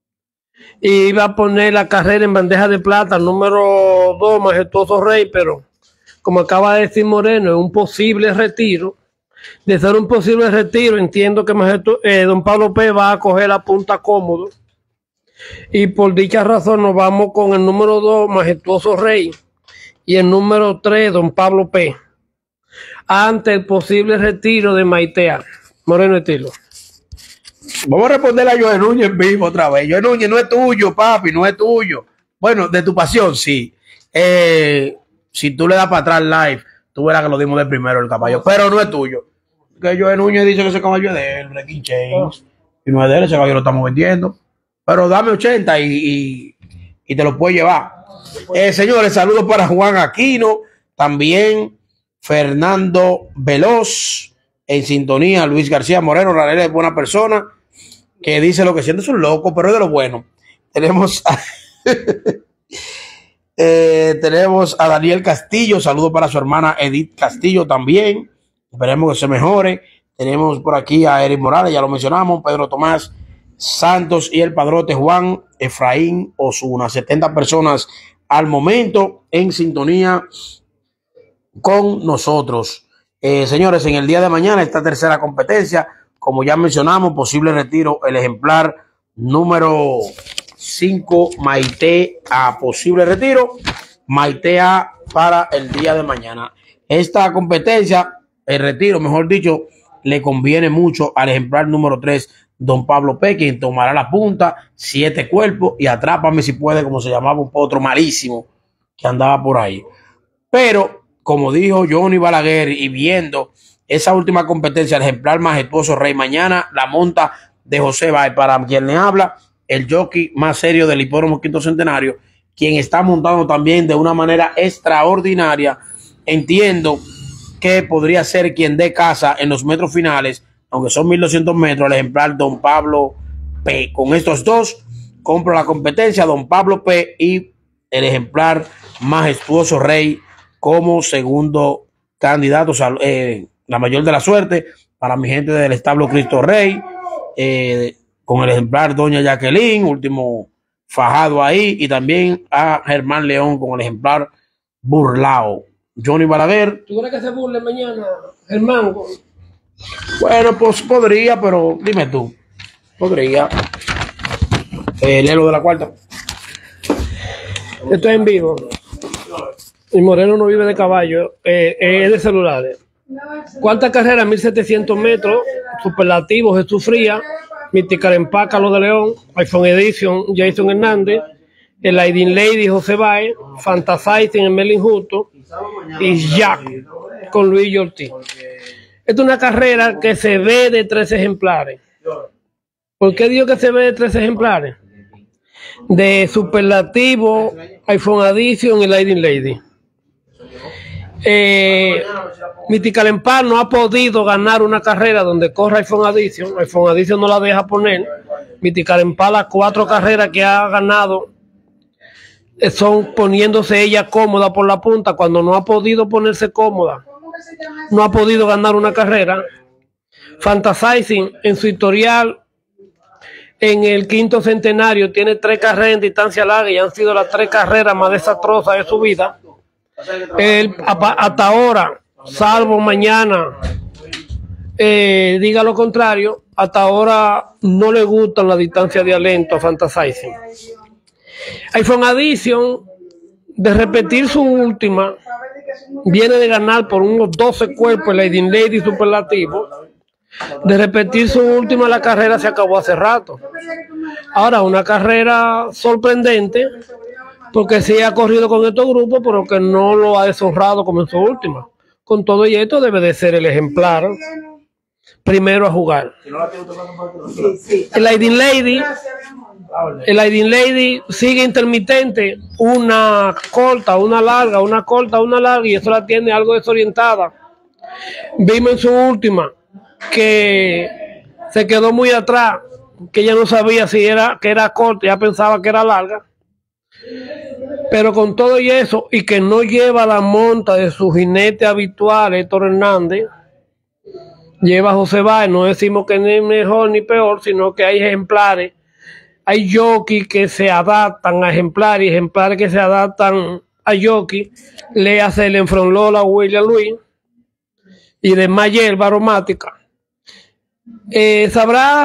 Y iba a poner la carrera en bandeja de plata, número dos, Majestuoso Rey, pero como acaba de decir Moreno, es un posible retiro. De ser un posible retiro, entiendo que Majestu eh, Don Pablo P va a coger la punta cómodo. Y por dicha razón nos vamos con el número dos, Majestuoso Rey, y el número tres, Don Pablo P, ante el posible retiro de Maitea. Moreno Estilo. Vamos a responderle a Joel Núñez en vivo otra vez. Joel Núñez, no es tuyo, papi, no es tuyo. Bueno, de tu pasión, sí. Eh, si tú le das para atrás live, tú verás que lo dimos de primero el caballo, pero no es tuyo. Que Joel Núñez dice que ese caballo es de él, Breaking Chains, y no es de él, ese caballo lo estamos vendiendo. Pero dame ochenta y, y, y te lo puedes llevar. Eh, señores, saludos para Juan Aquino, también Fernando Veloz, en sintonía, Luis García Moreno, Ranel es buena persona, que dice lo que siente es un loco, pero es de lo bueno. Tenemos a, eh, tenemos a Daniel Castillo, saludos para su hermana Edith Castillo también, esperemos que se mejore. Tenemos por aquí a Eric Morales, ya lo mencionamos, Pedro Tomás Santos y el padrote Juan Efraín Osuna. setenta personas al momento en sintonía con nosotros. Eh, señores, en el día de mañana, esta tercera competencia, como ya mencionamos, posible retiro, el ejemplar número cinco, Maitea, posible retiro, Maitea para el día de mañana. Esta competencia, el retiro, mejor dicho, le conviene mucho al ejemplar número tres, Don Pablo P, quien tomará la punta, siete cuerpos y atrápame si puede, como se llamaba un potro malísimo que andaba por ahí. Pero, como dijo Johnny Balaguer, y viendo esa última competencia, el ejemplar Majestuoso Rey, mañana la monta de José Bay, para quien le habla, el jockey más serio del hipódromo Quinto Centenario, quien está montando también de una manera extraordinaria. Entiendo que podría ser quien dé casa en los metros finales, aunque son mil doscientos metros, el ejemplar Don Pablo P. Con estos dos, compro la competencia, Don Pablo P y el ejemplar Majestuoso Rey como segundo candidato. Eh, la mayor de la suerte para mi gente del establo Cristo Rey, eh, con el ejemplar Doña Jacqueline, último fajado ahí, y también a Germán León con el ejemplar Burlao. Johnny Balaguer. ¿Tú crees que se burle mañana, Germán? Bueno, pues podría, pero dime tú. Podría. Eh, léelo de la cuarta. Esto es en vivo. Y Moreno no vive de caballo, eh, es de celulares. Cuarta carrera, mil setecientos metros. Superlativo, Jesús Fría. Mítica Empaca, Lo de León. iPhone Edition, Jason Hernández. El Leading Lady, José Baez. Fantasizing, en Melin Justo. Y Jack, con Luis Ortiz. Esta es una carrera que se ve de tres ejemplares. ¿Por qué digo que se ve de tres ejemplares? De Superlativo, iPhone Edition y Leading Lady. Eh, Mythical Empire no ha podido ganar una carrera donde corra iPhone Edition. iPhone Edition no la deja poner. Mythical Empire, las cuatro carreras que ha ganado son poniéndose ella cómoda por la punta, cuando no ha podido ponerse cómoda. No ha podido ganar una carrera. Fantasizing en su historial en el Quinto Centenario tiene tres carreras en distancia larga y han sido las tres carreras más desastrosas de su vida. Él, hasta ahora, salvo mañana eh, diga lo contrario, hasta ahora no le gustan las distancias de aliento a Fantasizing. iPhone Edition, de repetir su última, viene de ganar por unos doce cuerpos el Leading Lady Superlativo. De repetir su última, la carrera se acabó hace rato. Ahora, una carrera sorprendente, porque sí ha corrido con estos grupos, pero que no lo ha deshonrado como en su última. Con todo y esto, debe de ser el ejemplar primero a jugar. El Leading Lady, el Leading Lady sigue intermitente, una corta, una larga, una corta, una larga, y eso la tiene algo desorientada. Vimos en su última que se quedó muy atrás, que ella no sabía si era que era corta, ya pensaba que era larga. Pero con todo y eso, y que no lleva la monta de su jinete habitual, Héctor Hernández, lleva a José Báez. No decimos que ni mejor ni peor, sino que hay ejemplares, hay jockeys que se adaptan a ejemplares y ejemplares que se adaptan a jockeys. Le hace el Enfronlola William Luis y de Mayer, aromática. Eh, sabrá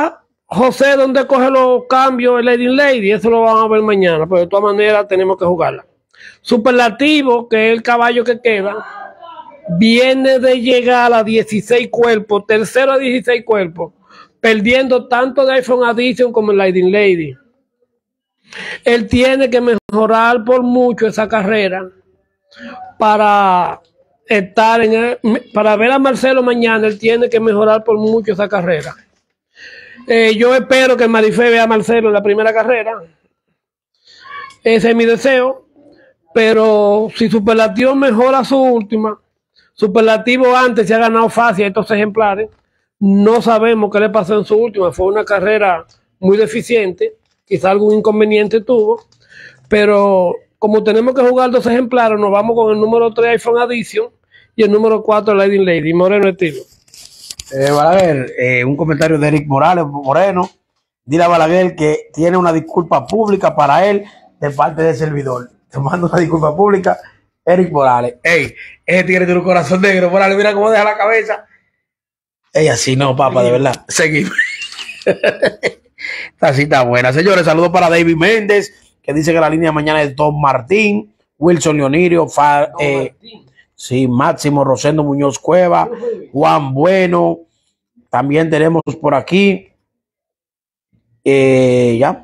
José, ¿dónde coge los cambios el Lady Lady? Eso lo vamos a ver mañana, pero de todas maneras tenemos que jugarla. Superlativo, que es el caballo que queda, viene de llegar a dieciséis cuerpos, tercero a dieciséis cuerpos, perdiendo tanto de iPhone Addiction como el Lady Lady. Él tiene que mejorar por mucho esa carrera para estar en el, para ver a Marcelo mañana. Él tiene que mejorar por mucho esa carrera. Eh, yo espero que Marifé vea a Marcelo en la primera carrera. Ese es mi deseo. Pero si Superlativo mejora su última, Superlativo antes se ha ganado fácil a estos ejemplares. No sabemos qué le pasó en su última. Fue una carrera muy deficiente. Quizá algún inconveniente tuvo. Pero como tenemos que jugar dos ejemplares, nos vamos con el número tres iPhone Addiction y el número cuatro Lady Lady. Moreno estilo. Eh, Balaguer, eh, un comentario de Eric Morales Moreno. Dile a Balaguer que tiene una disculpa pública para él de parte del servidor. Te mando una disculpa pública, Eric Morales. Ey, ese tigre tiene un corazón negro, Morales, mira cómo deja la cabeza. Ey, así no, papá, de verdad. Seguimos. Esta cita buena. Señores, saludos para David Méndez, que dice que la línea de mañana es Don Martín, Wilson Leonirio, Fa, eh, sí, Máximo Rosendo Muñoz Cueva, Juan Bueno. También tenemos por aquí, eh, ya,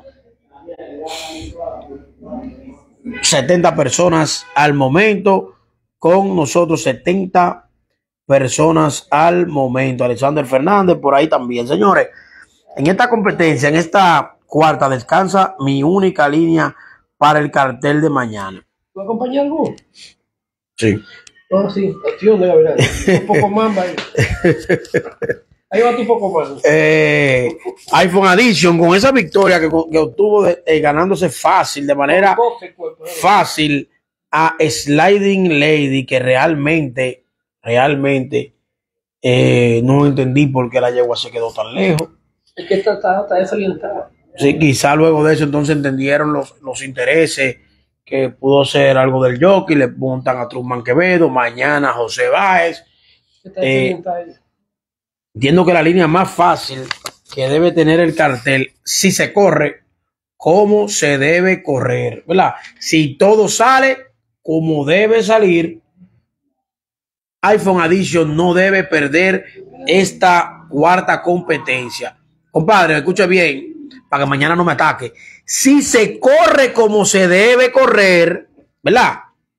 setenta personas al momento, con nosotros setenta personas al momento. Alexander Fernández por ahí también. Señores, en esta competencia, en esta cuarta, descansa mi única línea para el cartel de mañana. ¿Lo acompaña algún? Sí. No, sí, acción de la verdad. Un poco más, ahí. Ahí va un poco más. Eh, iPhone Addiction, con esa victoria que, que obtuvo de, eh, ganándose fácil, de manera fácil a Sliding Lady, que realmente, realmente eh, no entendí por qué la yegua se quedó tan lejos. Es que está, está, está desorientada. Sí, quizá luego de eso entonces entendieron los, los intereses, que pudo ser algo del jockey, le montan a Truman Quevedo, mañana a José Báez. Eh, entiendo que la línea más fácil que debe tener el cartel, si se corre, cómo se debe correr, ¿verdad? Si todo sale como debe salir, iPhone Addiction no debe perder esta cuarta competencia. Compadre, escuche bien, para que mañana no me ataque. Si se corre como se debe correr, ¿verdad?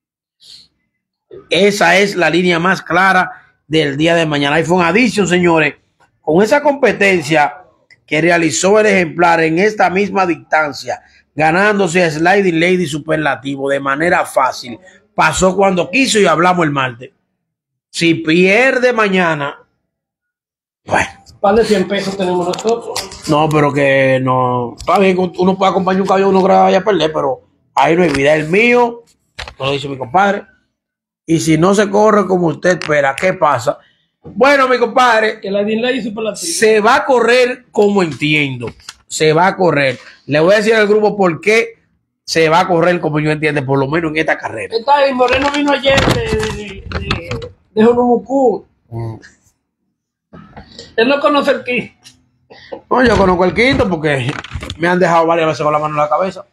Esa es la línea más clara del día de mañana. iPhone Addiction, señores, con esa competencia que realizó el ejemplar en esta misma distancia, ganándose a Sliding Lady Superlativo de manera fácil, pasó cuando quiso y hablamos el martes. Si pierde mañana, bueno. Más de cien pesos tenemos nosotros. No, pero que no. Está bien, uno puede acompañar un caballo, uno que vaya a perder, pero ahí no hay vida. El mío, lo dice mi compadre. Y si no se corre como usted espera, ¿qué pasa? Bueno, mi compadre, que la Lady Superlativo se va a correr como entiendo. Se va a correr. Le voy a decir al grupo por qué se va a correr como yo entiendo, por lo menos en esta carrera. Está bien, Moreno vino ayer de, de, de, de Jonumucú. Mm. Él no conoce el quinto. No, yo conozco el quinto porque me han dejado varias veces con la mano en la cabeza.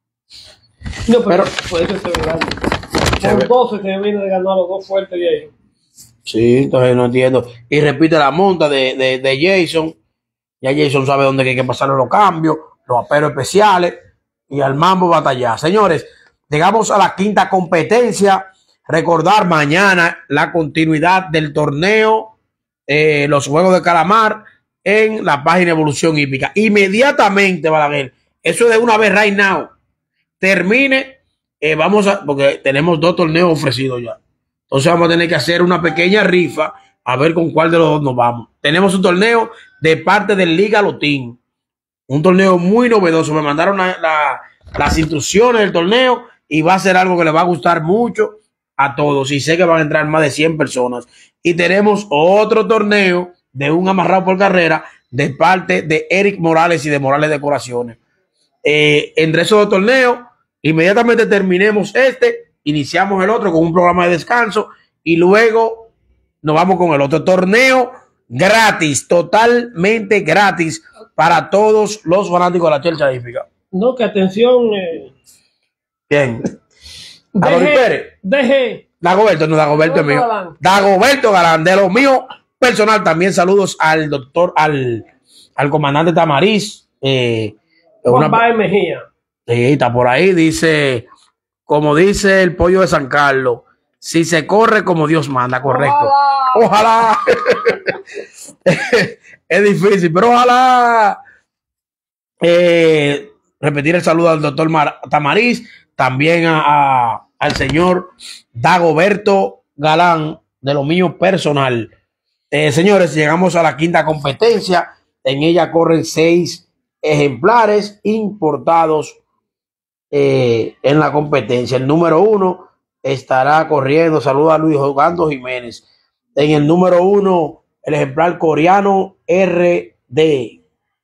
No, pero, pero por eso estoy hablando. Por doce que viene de ganar los dos fuertes de ahí. Sí, entonces no entiendo. Y repite la monta de, de, de Jason. Ya Jason sabe dónde hay que pasarle los cambios, los aperos especiales y al mambo batallar. Señores, llegamos a la quinta competencia. Recordar mañana la continuidad del torneo. Eh, los juegos de calamar en la página Evolución Hípica. Inmediatamente, Balaguer, eso es de una vez, right now. Termine, eh, vamos a, porque tenemos dos torneos ofrecidos ya. Entonces vamos a tener que hacer una pequeña rifa a ver con cuál de los dos nos vamos. Tenemos un torneo de parte del Liga Lotín. Un torneo muy novedoso. Me mandaron la, la, las instrucciones del torneo y va a ser algo que les va a gustar mucho a todos. Y sé que van a entrar más de cien personas. Y tenemos otro torneo de un amarrado por carrera de parte de Eric Morales y de Morales Decoraciones. Eh, entre esos dos torneos, inmediatamente terminemos este, iniciamos el otro con un programa de descanso y luego nos vamos con el otro torneo gratis, totalmente gratis para todos los fanáticos de la Chelcha Hípica. No, que atención. Eh. Bien. Deje, deje. Dagoberto, no, Dagoberto es mío. Galán. Dagoberto Galán, de lo mío personal. También saludos al doctor, al, al comandante Tamariz. Eh, Juan Baez Mejía. Sí, está por ahí, dice, como dice el pollo de San Carlos, si se corre como Dios manda, correcto. Ojalá. Ojalá. Es difícil, pero ojalá. Eh, repetir el saludo al doctor Mar Tamariz, también a, a, al señor Dagoberto Galán, de lo mío personal. Eh, señores, llegamos a la quinta competencia. En ella corren seis ejemplares importados eh, en la competencia. El número uno estará corriendo. Saluda a Luis Jogando Jiménez. En el número uno, el ejemplar coreano R D.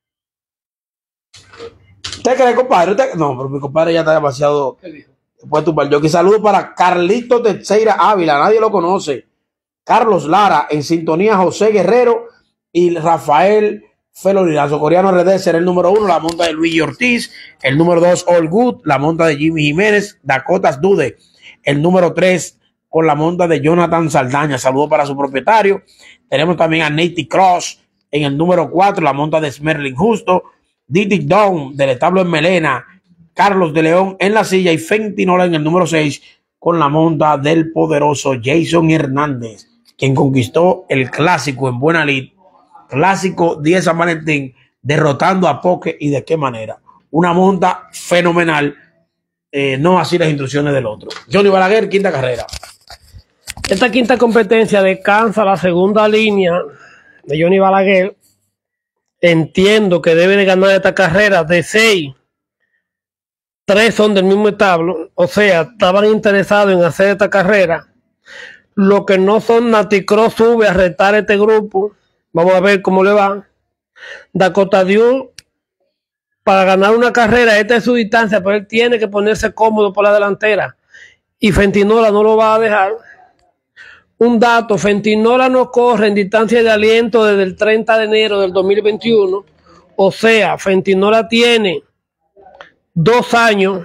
¿Usted cree, compadre? ¿Usted? No, pero mi compadre ya está demasiado puesto para el jockey. Saludo para Carlito Teixeira Ávila, nadie lo conoce. Carlos Lara, en sintonía José Guerrero y Rafael Felorinazo. Coreano R D será el número uno, la monta de Luis Ortiz. El número dos, All Good, la monta de Jimmy Jiménez. Dakotas Dude. El número tres, con la monta de Jonathan Saldaña. Saludo para su propietario. Tenemos también a Nate Cross en el número cuatro, la monta de Smerling Justo. Diddy Down del establo en Melena, Carlos de León en la silla y Fentinola en el número seis con la monta del poderoso Jason Hernández, quien conquistó el clásico en buena lid, clásico diez San Valentín, derrotando a Poque y de qué manera. Una monta fenomenal, eh, no así las instrucciones del otro. Johnny Balaguer, quinta carrera. Esta quinta competencia descansa la segunda línea de Johnny Balaguer. Entiendo que debe de ganar esta carrera de seis. Tres son del mismo establo. O sea, estaban interesados en hacer esta carrera. Los que no son, Nati Cross sube a retar este grupo. Vamos a ver cómo le va. Dakota Dude, para ganar una carrera, esta es su distancia, pero él tiene que ponerse cómodo por la delantera. Y Fentinola no lo va a dejar. Un dato, Fentinola no corre en distancia de aliento desde el treinta de enero del dos mil veintiuno. O sea, Fentinola tiene dos años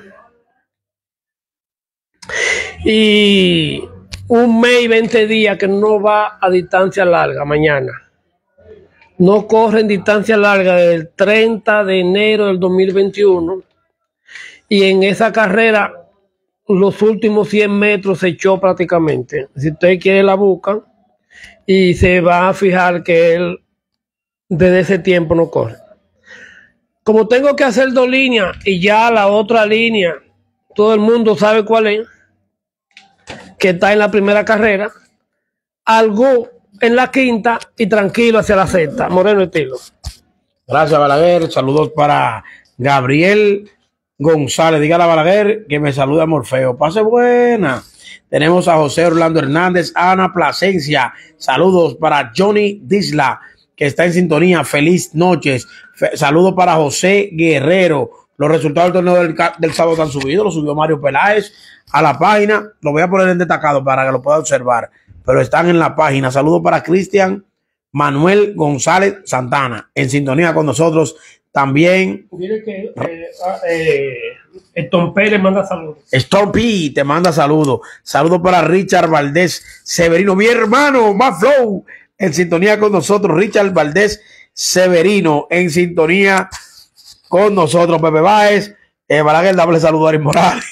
y un mes y veinte días que no va a distancia larga mañana. No corre en distancia larga desde el treinta de enero del dos mil veintiuno. Y en esa carrera los últimos cien metros se echó prácticamente. Si usted quiere la busca y se va a fijar que él desde ese tiempo no corre. Como tengo que hacer dos líneas y ya la otra línea todo el mundo sabe cuál es, que está en la primera carrera, algo en la quinta y tranquilo hacia la sexta. Moreno estilo. Gracias, Balaguer. Saludos para Gabriel González, dígale a Balaguer que me saluda Morfeo. Pase buena. Tenemos a José Orlando Hernández, Ana Plasencia. Saludos para Johnny Disla, que está en sintonía. Feliz noches. Fe Saludos para José Guerrero. Los resultados del torneo del, del sábado están subidos. Lo subió Mario Peláez a la página. Lo voy a poner en destacado para que lo pueda observar, pero están en la página. Saludos para Cristian Manuel González Santana, en sintonía con nosotros. También. Mire que eh, eh, Tom Pérez manda saludos. Stompy te manda saludos. Saludos para Richard Valdés Severino, mi hermano, más flow, en sintonía con nosotros. Richard Valdés Severino, en sintonía con nosotros. Pepe Báez, eh, Balaguer, dable saludo a Ari Morales.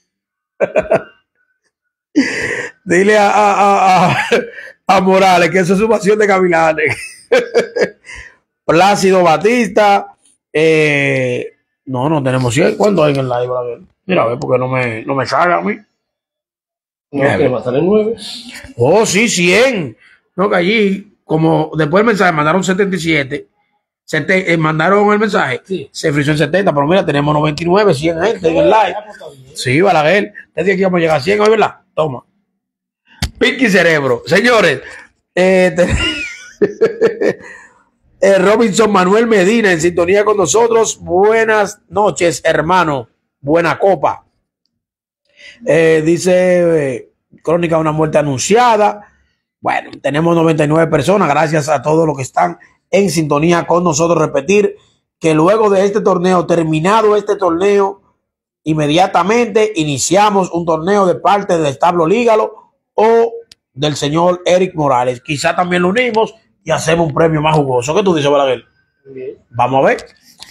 Dile a, a, a, a Morales que eso es su pasión de Gavilanes. Plácido Batista. Eh, no, no tenemos cien. ¿Cuánto hay en el live? Mira, a ver, porque no me, no me salga a mí. No, que va a salir nueve. Oh, sí, cien. No, que allí, como después del mensaje mandaron setenta y siete. Sete, eh, mandaron el mensaje. Sí. Se frizó en setenta, pero mira, tenemos noventa y nueve, cien gente en el live. Sí, Balaguer. Te dije que íbamos a llegar a cien hoy, ¿verdad? Toma. Pinky Cerebro. Señores, eh, te... Eh, Robinson Manuel Medina en sintonía con nosotros. Buenas noches, hermano. Buena copa. Eh, dice eh, Crónica de una muerte anunciada. Bueno, tenemos noventa y nueve personas. Gracias a todos los que están en sintonía con nosotros. Repetir que luego de este torneo, terminado este torneo, inmediatamente iniciamos un torneo de parte del establo Lígalo o del señor Eric Morales. Quizá también lo unimos y hacemos un premio más jugoso. ¿Qué tú dices, Balaguer? Bien. Vamos a ver.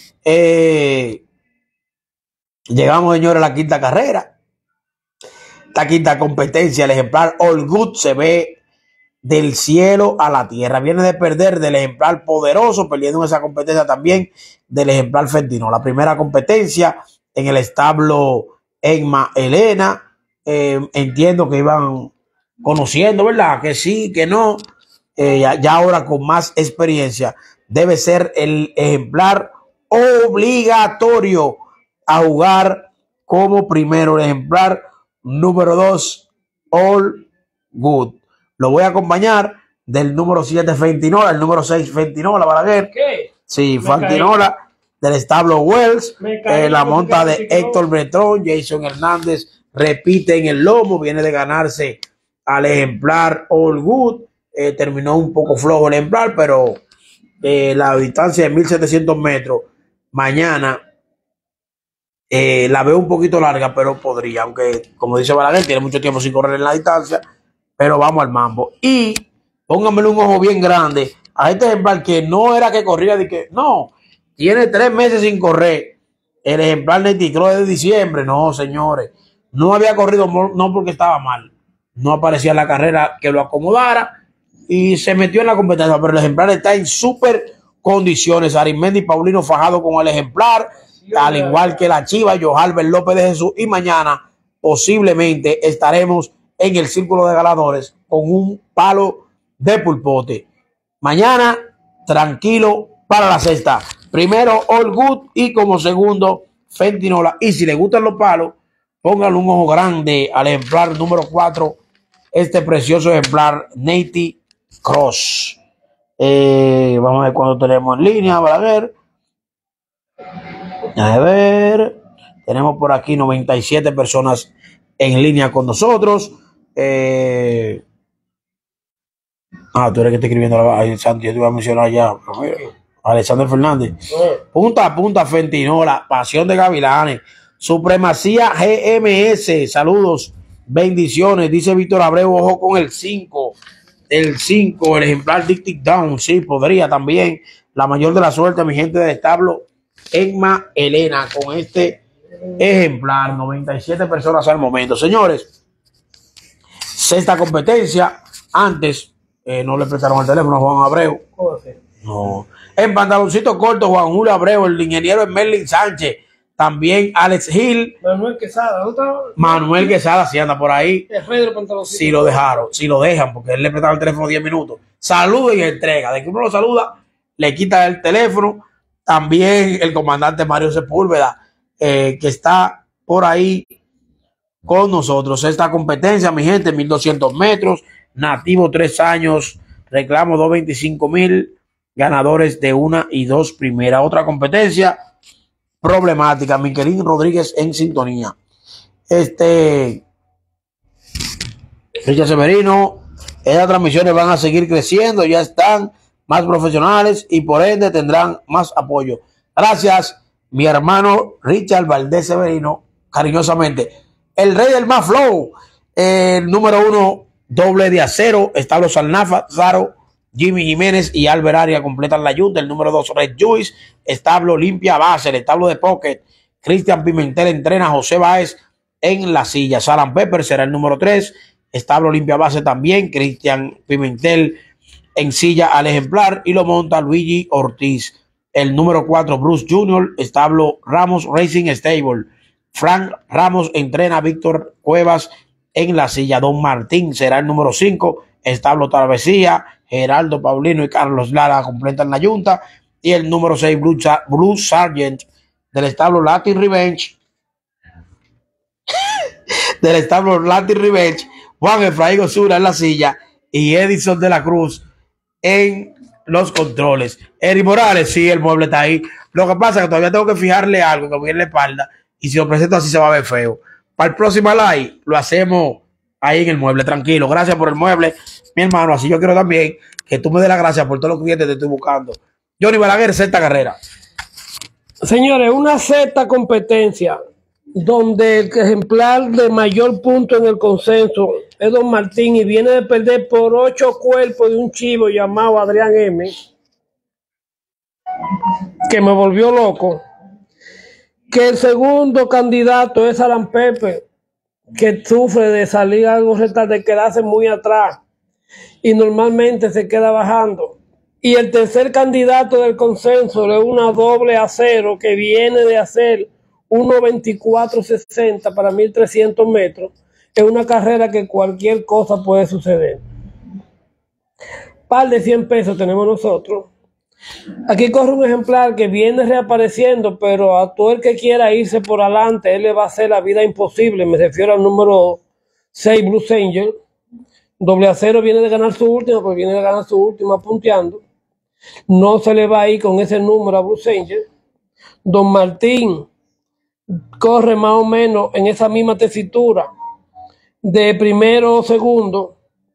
Eh, llegamos, señores, a la quinta carrera. Esta quinta competencia, el ejemplar All Good se ve del cielo a la tierra. Viene de perder del ejemplar Poderoso, perdiendo en esa competencia también del ejemplar Fentino. La primera competencia en el establo Emma Elena. Eh, entiendo que iban conociendo, ¿verdad? Que sí, que no. Eh, ya, ya ahora con más experiencia debe ser el ejemplar obligatorio a jugar como primero, el ejemplar número dos, All Good. Lo voy a acompañar del número siete, Fentinola, el número seis, Fentinola, Balaguer. ¿Qué? Sí, Me Fentinola, del establo Wells, caí, eh, la monta de no. Héctor Bretón, Jason Hernández repite en el lomo, viene de ganarse al ejemplar All Good. Eh, terminó un poco flojo el ejemplar, pero eh, la distancia de mil setecientos metros mañana eh, la veo un poquito larga, pero podría, aunque como dice Balaguer, tiene mucho tiempo sin correr en la distancia, pero vamos al mambo. Y pónganmele un ojo bien grande a este ejemplar que no era que corría de que no, tiene tres meses sin correr. El ejemplar Neticro de diciembre, no, señores, no había corrido, no porque estaba mal, no aparecía en la carrera que lo acomodara y se metió en la competencia, pero el ejemplar está en súper condiciones. Arismendi Paulino fajado con el ejemplar, al igual que la Chiva, Johalber López de Jesús, y mañana posiblemente estaremos en el círculo de ganadores con un palo de pulpote. Mañana, tranquilo para la sexta. Primero, All Good y como segundo, Fentinola. Y si le gustan los palos, pónganle un ojo grande al ejemplar número cuatro, este precioso ejemplar Nate Cross. Eh, vamos a ver cuándo tenemos en línea para ver. A ver, tenemos por aquí noventa y siete personas en línea con nosotros. Eh, ah, tú eres que está escribiendo. Ay, Santi, yo te iba a mencionar ya. Alexander Fernández. Punta a punta, Fentinola, Pasión de Gavilanes, Supremacía G M S. Saludos, bendiciones. Dice Víctor Abreu, ojo con el cinco. El cinco, el ejemplar Dick Dick Down. Sí, podría también. La mayor de la suerte, mi gente del establo Emma Elena, con este ejemplar. noventa y siete personas al momento. Señores, sexta competencia. Antes eh, no le prestaron el teléfono a Juan Abreu. No. En pantaloncito corto, Juan Julio Abreu, el ingeniero Merlin Sánchez, también Alex Hill. Manuel Quesada, ¿no está? Manuel Quesada, si anda por ahí. El rey de los pantaloncitos. Si lo dejaron, si lo dejan, porque él le prestaron el teléfono diez minutos. Saluda y entrega. De que uno lo saluda, le quita el teléfono. También el comandante Mario Sepúlveda, eh, que está por ahí con nosotros. Esta competencia, mi gente, mil doscientos metros, nativo tres años, reclamo doscientos veinticinco mil, ganadores de una y dos primera. Otra competencia problemática, Miquelín Rodríguez en sintonía. Este, Richard Severino, esas transmisiones van a seguir creciendo, ya están más profesionales y por ende tendrán más apoyo. Gracias, mi hermano Richard Valdés Severino, cariñosamente. El rey del más flow, el número uno, doble de acero, establo Salnafa, Zaro, Jimmy Jiménez y Albert Aria completan la ayuda. El número dos, Red Juice, establo Limpia Base, el establo de Pocket, Cristian Pimentel entrena, José Báez en la silla. Salam Pepper será el número tres, establo Limpia Base también, Cristian Pimentel en silla al ejemplar y lo monta Luigi Ortiz. El número cuatro, Bruce junior, establo Ramos Racing Stable. Frank Ramos entrena a Víctor Cuevas en la silla. Don Martín será el número cinco, establo Travesía, Geraldo Paulino y Carlos Lara completan la yunta. Y el número seis, Blue, Blue Sargent del establo Latin Revenge. del establo Latin Revenge, Juan Efraín Osura en la silla y Edison de la Cruz en los controles. Eri Morales, sí, el mueble está ahí. Lo que pasa es que todavía tengo que fijarle algo que voy en la espalda y si lo presento así se va a ver feo. Para el próximo live lo hacemos ahí en el mueble, tranquilo. Gracias por el mueble. mi hermano, así yo quiero también que tú me des las gracias por todos los clientes que te estoy buscando. Johnny Balaguer, sexta carrera. Señores, una sexta competencia donde el ejemplar de mayor punto en el consenso es Don Martín y viene de perder por ocho cuerpos de un chivo llamado Adrián M, que me volvió loco. Que el segundo candidato es Alan Pepe, que sufre de salir algo retal, de quedarse muy atrás y normalmente se queda bajando. Y el tercer candidato del consenso es una doble acero que viene de hacer uno veinticuatro sesenta para mil trescientos metros. Es una carrera que cualquier cosa puede suceder. Par de cien pesos tenemos nosotros. Aquí corre un ejemplar que viene reapareciendo, pero a todo el que quiera irse por adelante, él le va a hacer la vida imposible. Me refiero al número seis, Blues Angel. Doble acero viene de ganar su última, porque viene de ganar su última punteando. No se le va a ir con ese número a Blues Angel. Don Martín corre más o menos en esa misma tesitura de primero o segundo.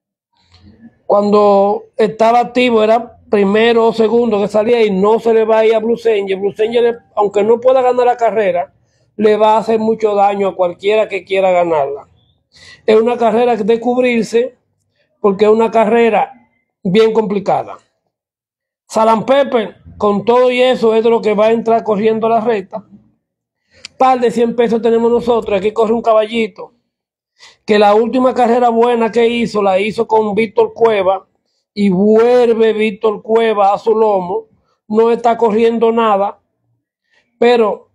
Cuando estaba activo era primero o segundo que salía y no se le va a ir a Blues Angel. Blues Angel, aunque no pueda ganar la carrera, le va a hacer mucho daño a cualquiera que quiera ganarla. Es una carrera de cubrirse porque es una carrera bien complicada. Alan Pepe, con todo y eso, es de lo que va a entrar corriendo a la recta. Par de cien pesos tenemos nosotros. Aquí corre un caballito que la última carrera buena que hizo la hizo con Víctor Cueva y vuelve Víctor Cueva a su lomo. No está corriendo nada, pero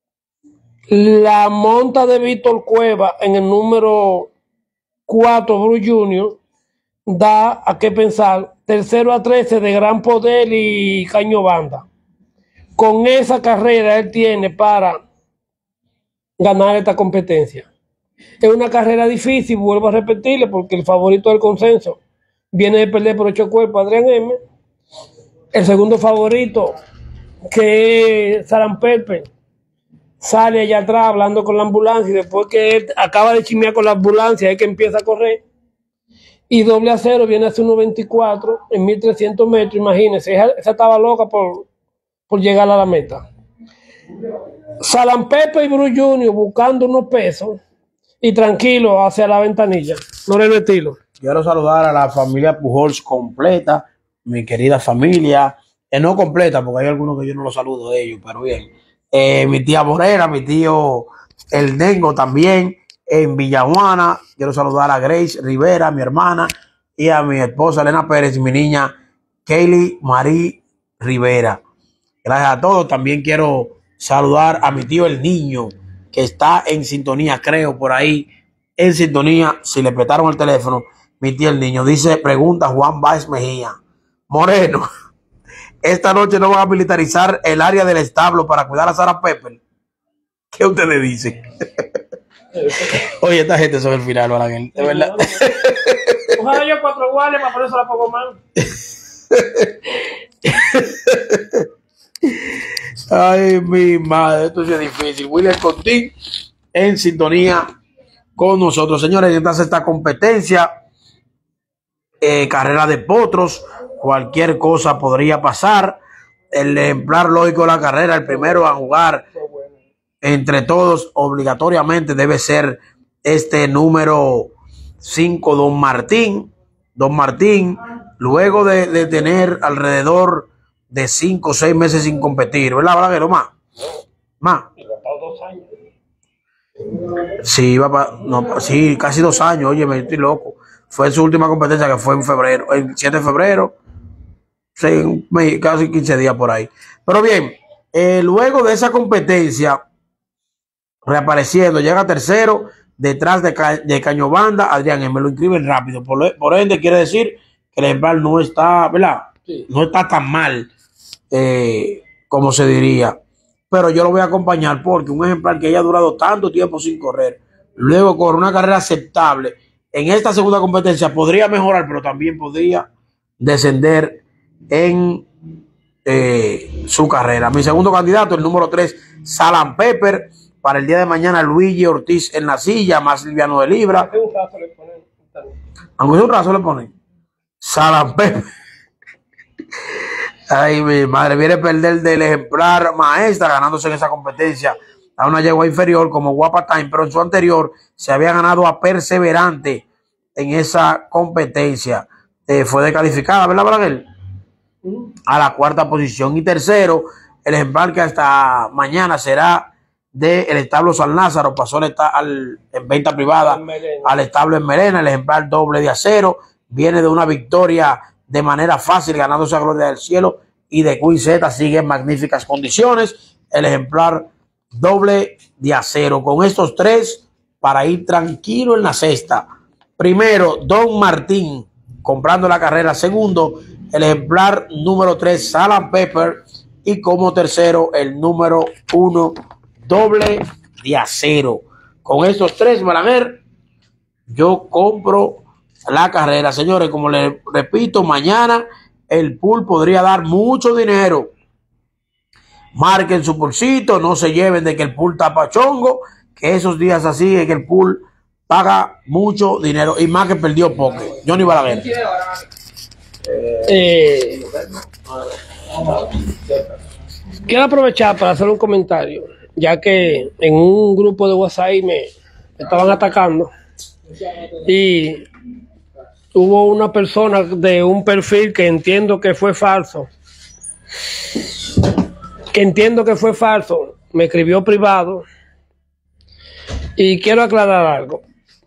la monta de Víctor Cueva en el número cuatro Bruce junior da a qué pensar. Tercero a trece de Gran Poder y Caño Banda. Con esa carrera él tiene para ganar esta competencia. Es una carrera difícil, vuelvo a repetirle, porque el favorito del consenso viene de perder por ocho cuerpos, Adrián M. El segundo favorito, que es Alan Pepe, sale allá atrás hablando con la ambulancia y después que él acaba de chismear con la ambulancia es que empieza a correr. Y doble acero viene a hacer uno veinticuatro en mil trescientos metros, imagínense, esa, esa estaba loca por, por llegar a la meta. Alan Pepe y Bruce junior buscando unos pesos y tranquilo hacia la ventanilla. Moreno Estilo. Quiero saludar a la familia Pujols completa, mi querida familia, eh, no completa porque hay algunos que yo no los saludo de ellos, pero bien. Eh, mi tía Morena, mi tío El Nengo también, en Villajuana. Quiero saludar a Grace Rivera, mi hermana, y a mi esposa Elena Pérez y mi niña Kaylee Marie Rivera. Gracias a todos. También quiero saludar a mi tío El Niño, que está en sintonía, creo, por ahí, en sintonía. Si le prestaron el teléfono, mi tío El Niño dice, pregunta Juan Báez Mejía. Moreno, esta noche no van a militarizar el área del establo para cuidar a Sara Pepper. ¿Qué ustedes dicen? Oye, esta gente son el final, Balaguer, de verdad. Ojalá yo cuatro guardias para ponerse la pongo mal. Ay, mi madre, esto sí es difícil. William Contín en sintonía con nosotros, señores. Entonces, esta competencia, eh, carrera de potros, cualquier cosa podría pasar. El ejemplar lógico de la carrera, el primero a jugar entre todos, obligatoriamente debe ser este número cinco, Don Martín. Don Martín, luego de, de tener alrededor de cinco o seis meses sin competir, ¿verdad, Balaguer? Más, más. Sí, va pa, no, sí, casi dos años, oye, me estoy loco. Fue su última competencia que fue en febrero, el siete de febrero, sí, casi quince días por ahí. Pero bien, eh, luego de esa competencia, reapareciendo, llega tercero, detrás de, Ca de Cañobanda, Adrián, me lo inscriben rápido. Por, por ende, quiere decir que el ejemplar no está, ¿verdad? Sí. No está tan mal, eh, como se diría. Pero yo lo voy a acompañar porque un ejemplar que haya durado tanto tiempo sin correr, luego corre una carrera aceptable, en esta segunda competencia podría mejorar, pero también podría descender en eh, su carrera. Mi segundo candidato, el número tres, Alan Pepe. Para el día de mañana, Luigi Ortiz en la silla, más Silviano de Libra. Aunque un raso le ponen. Salampepe. Ay, mi madre, viene a perder del ejemplar Maestra, ganándose en esa competencia a una yegua inferior como Guapa Time, pero en su anterior se había ganado a Perseverante en esa competencia. Eh, fue descalificada, ¿verdad, Balaguer? A la cuarta posición. Y tercero, el ejemplar que hasta mañana será del establo San Lázaro, pasó al, al, en venta privada al establo en Melena, el ejemplar Doble de Acero, viene de una victoria de manera fácil, ganándose a Gloria del Cielo, y de Queen Z sigue en magníficas condiciones, el ejemplar Doble de Acero. Con estos tres, para ir tranquilo en la cesta. Primero, Don Martín, comprando la carrera. Segundo, el ejemplar número tres, Salam Pepper. Y como tercero, el número uno, Doble de Acero. Con estos tres, Balaguer, yo compro la carrera. Señores, como les repito, mañana el pool podría dar mucho dinero. Marquen su pulsito, no se lleven de que el pool tapa chongo, que esos días así es que el pool paga mucho dinero, y más que perdió poco. Johnny Balaguer. Eh, quiero aprovechar para hacer un comentario, ya que en un grupo de WhatsApp me, me estaban atacando y hubo una persona de un perfil que entiendo que fue falso, que entiendo que fue falso, me escribió privado y quiero aclarar algo.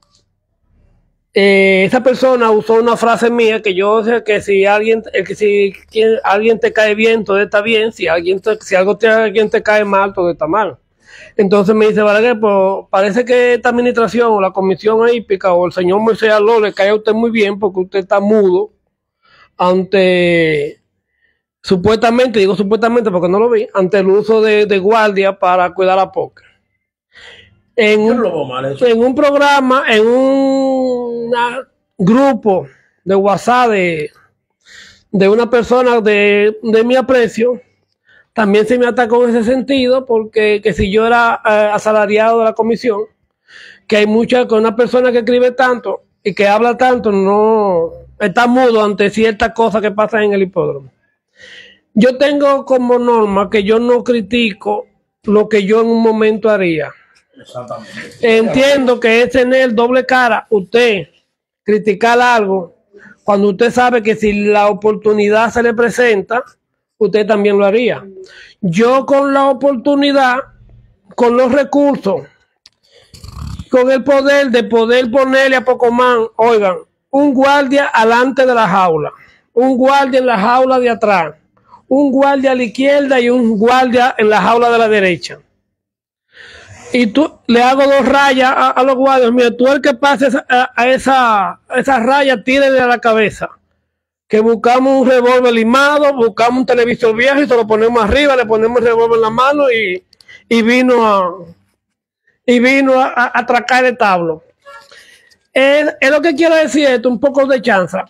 Eh, esa persona usó una frase mía que yo sé que si alguien, eh, que si quien, alguien te cae bien, todo está bien. Si alguien te, si algo te, alguien te cae mal, todo está mal. Entonces me dice, Balaguer, pues parece que esta administración o la comisión hípica o el señor Moisés Aló le cae a usted muy bien porque usted está mudo ante, supuestamente, digo supuestamente porque no lo vi, ante el uso de, de guardia para cuidar a Poker. En un, en un programa, en un grupo de WhatsApp de, de una persona de, de mi aprecio, también se me atacó en ese sentido, porque que si yo era eh, asalariado de la comisión, que hay muchas, que una persona que escribe tanto y que habla tanto, no está mudo ante ciertas cosas que pasan en el hipódromo. Yo tengo como norma que yo no critico lo que yo en un momento haría. Exactamente. Entiendo que es tener doble cara usted criticar algo cuando usted sabe que si la oportunidad se le presenta, usted también lo haría. Yo con la oportunidad, con los recursos, con el poder de poder ponerle a Pocomán, oigan, un guardia alante de la jaula, un guardia en la jaula de atrás, un guardia a la izquierda y un guardia en la jaula de la derecha. Y tú le hago dos rayas a, a los guardias. Mira, tú el que pase a, a esa, a esa raya, tírele a la cabeza. Que buscamos un revólver limado, buscamos un televisor viejo y se lo ponemos arriba, le ponemos el revólver en la mano y, y vino a y vino a, a, a atracar el tablo. Es, es lo que quiero decir esto, un poco de chanza.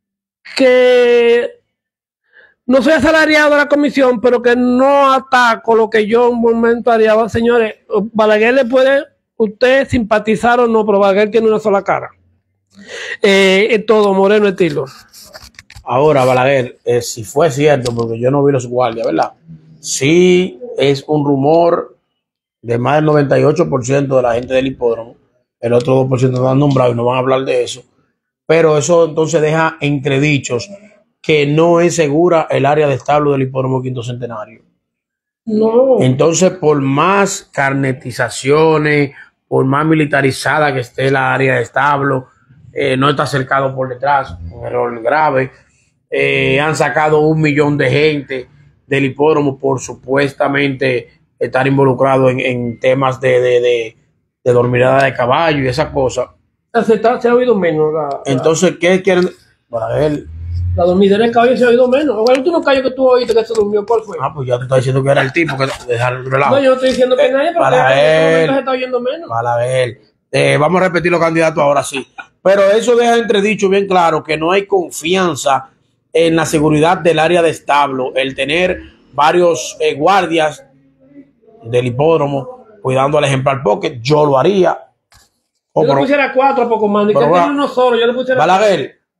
Que no soy asalariado de la comisión, pero que no ataco lo que yo en un momento haría. Señores, Balaguer le puede usted simpatizar o no, pero Balaguer tiene una sola cara. Eh, es todo, Moreno estilo. Ahora, Balaguer, eh, si fue cierto, porque yo no vi los guardias, ¿verdad? Sí es un rumor de más del noventa y ocho por ciento de la gente del hipódromo. El otro dos por ciento no han nombrado y no van a hablar de eso. Pero eso entonces deja entredichos que no es segura el área de establo del hipódromo Quinto Centenario. No. Entonces, por más carnetizaciones, por más militarizada que esté la área de establo, eh, no está cercado por detrás, un error grave. Eh, han sacado un millón de gente del hipódromo por supuestamente estar involucrado en, en temas de, de, de, de dormirada de caballo y esas cosas. Se, está, se ha oído menos. La, Entonces, ¿qué quieren? Para ver. La dormidera de caballo se ha oído menos. ¿Cuál es un callo que tú oíste que se durmió? ¿Cuál fue? Ah, pues ya te estoy diciendo que era el tipo que dejar el relajo. No, yo no estoy diciendo que eh, nadie, pero para que ver, se está oyendo menos. Para ver. Eh, vamos a repetir los candidatos ahora sí. Pero eso deja entredicho bien claro que no hay confianza en la seguridad del área de establo. El tener varios eh, guardias del hipódromo cuidando al ejemplar Pocket, yo lo haría. Oh, yo le pusiera cuatro a poco más. Ni que tiene uno solo, yo le pusiera Balaguer,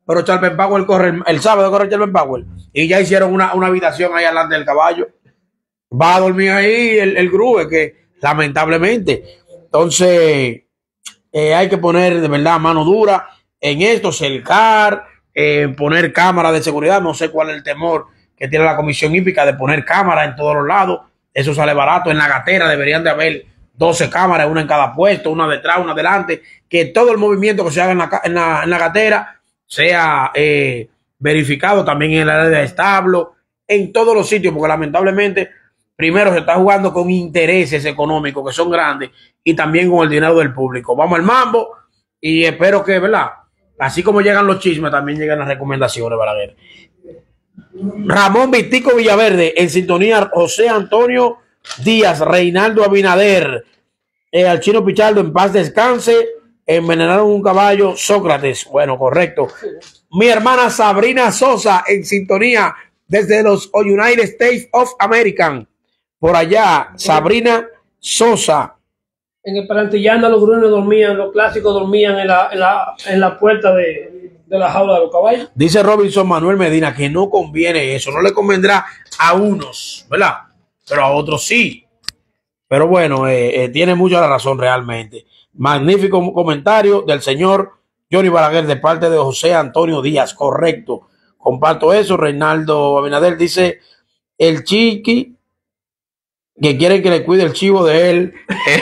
pero Charpen Powell corre el, el sábado, corre Charpen Powell. Y ya hicieron una, una habitación ahí adelante del caballo. Va a dormir ahí el, el Grube, que lamentablemente. Entonces, eh, hay que poner de verdad mano dura en esto, cercar, eh, poner cámaras de seguridad. No sé cuál es el temor que tiene la Comisión Hípica de poner cámaras en todos los lados. Eso sale barato. En la gatera deberían de haber doce cámaras, una en cada puesto, una detrás, una adelante, que todo el movimiento que se haga en la, en la, en la gatera sea eh, verificado, también en el área de establo, en todos los sitios, porque lamentablemente primero se está jugando con intereses económicos que son grandes y también con el dinero del público. Vamos al mambo y espero que, ¿verdad? Así como llegan los chismes, también llegan las recomendaciones, Balaguer. Ramón Vitico Villaverde, en sintonía José Antonio Díaz, Reinaldo Abinader, eh, al Chino Pichardo, en paz descanse, envenenaron un caballo, Sócrates, bueno, correcto. Mi hermana Sabrina Sosa, en sintonía desde los United States of America, por allá, Sabrina Sosa. En el Plantillana los grunes dormían, los clásicos dormían en la, en la, en la puerta de, de la jaula de los caballos. Dice Robinson Manuel Medina que no conviene eso, no le convendrá a unos, ¿verdad? Pero a otros sí. Pero bueno, eh, eh, tiene mucha la razón realmente. Magnífico comentario del señor Johnny Balaguer de parte de José Antonio Díaz, correcto. Comparto eso. Reinaldo Abinader dice, el chiqui, que quieren que le cuide el chivo de él.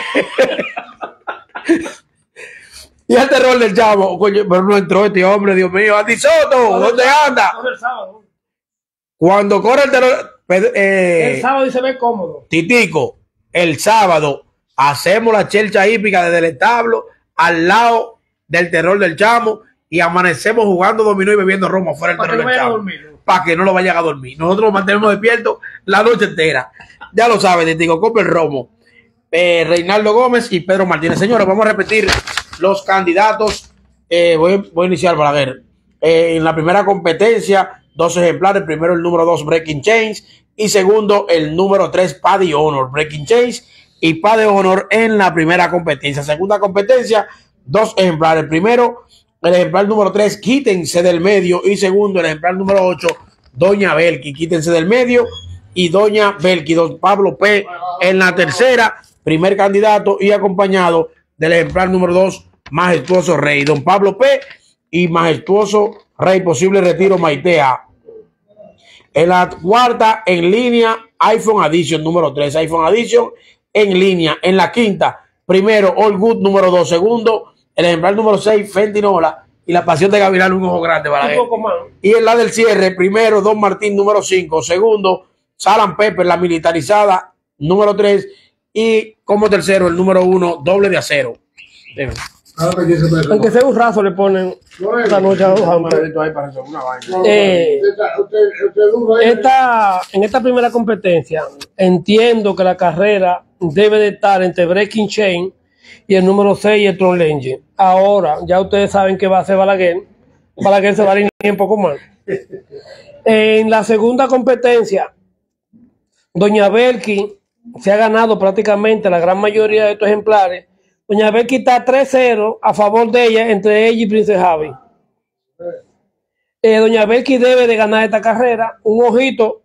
Y el terror del chavo, coño, pero no entró este hombre, Dios mío. Andy Soto, ¿dónde anda? El sábado. Cuando corre el terror, eh, el sábado y se ve cómodo. Titico, el sábado hacemos la chelcha hípica desde el establo al lado del terror del chamo y amanecemos jugando dominó y bebiendo romo afuera del terror del chamo. Para que no lo vayan a dormir. Nosotros lo mantenemos despiertos la noche entera. Ya lo saben, Titico, compre el romo. Eh, Reinaldo Gómez y Pedro Martínez. Señores, vamos a repetir los candidatos. Eh, voy, voy a iniciar, Balaguer. Eh, en la primera competencia, dos ejemplares. Primero el número dos, Breaking Chains. Y segundo, el número tres, Paddy Honor. Breaking Chains y Paddy Honor en la primera competencia. Segunda competencia, dos ejemplares. Primero, el ejemplar número tres, Quítense del Medio. Y segundo, el ejemplar número ocho, Doña Belki. Quítense del Medio y Doña Belki. Don Pablo P. en la tercera, primer candidato y acompañado del ejemplar número dos, Majestuoso Rey. Don Pablo P. y Majestuoso Rey, posible retiro Maitea. En la cuarta, en línea, iPhone Edition número tres, iPhone Edition en línea. En la quinta, primero, All Good número dos. Segundo, el ejemplar número seis, Fentinola y la Pasión de Gavilán, un ojo grande. Para un poco más. Y en la del cierre, primero, Don Martín número cinco. Segundo, Salam Pepper, la militarizada número tres. Y como tercero, el número uno, Doble de Acero. Dime. Aunque sea un raso le ponen esta noche a los eh, esta, en esta primera competencia entiendo que la carrera debe de estar entre Breaking Chain y el número seis, el Tron Lenge. Ahora ya ustedes saben que va a ser Balaguer. Balaguer se va a alinear un poco más. En la segunda competencia, Doña Belki se ha ganado prácticamente la gran mayoría de estos ejemplares. Doña Belki está tres cero a favor de ella, entre ella y Prince Javi. Eh, Doña Belki debe de ganar esta carrera. Un ojito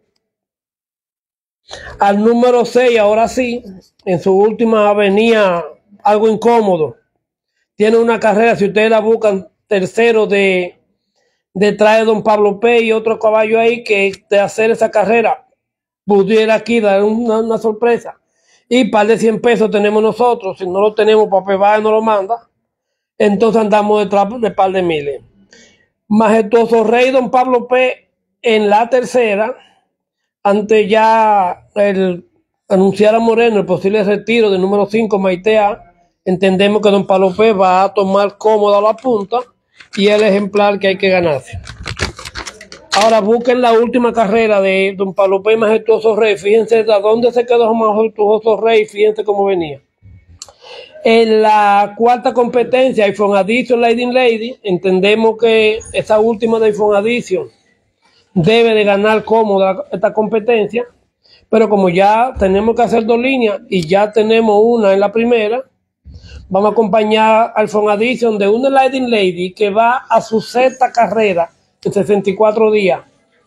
al número seis, ahora sí, en su última venía algo incómodo. Tiene una carrera, si ustedes la buscan, tercero de detrás de Don Pablo P. y otro caballo ahí que de hacer esa carrera pudiera aquí dar una, una sorpresa. Y par de cien pesos tenemos nosotros. Si no lo tenemos, Papel Baja no lo manda. Entonces andamos detrás de par de miles. Majestuoso Rey, Don Pablo P. en la tercera. Ante ya el anunciar a Moreno el posible retiro del número cinco, Maitea. Entendemos que Don Pablo P. va a tomar cómoda la punta. Y el ejemplar que hay que ganarse. Ahora busquen la última carrera de Don Pablo P. y Majestuoso Rey. Fíjense de dónde se quedó Majestuoso Rey. Fíjense cómo venía. En la cuarta competencia, iPhone Edition, Lady Lady. Entendemos que esa última de iPhone Edition debe de ganar cómoda esta competencia. Pero como ya tenemos que hacer dos líneas y ya tenemos una en la primera, Vamos a acompañar al Fonadison de una Lightning Lady que va a su sexta carrera en sesenta y cuatro días.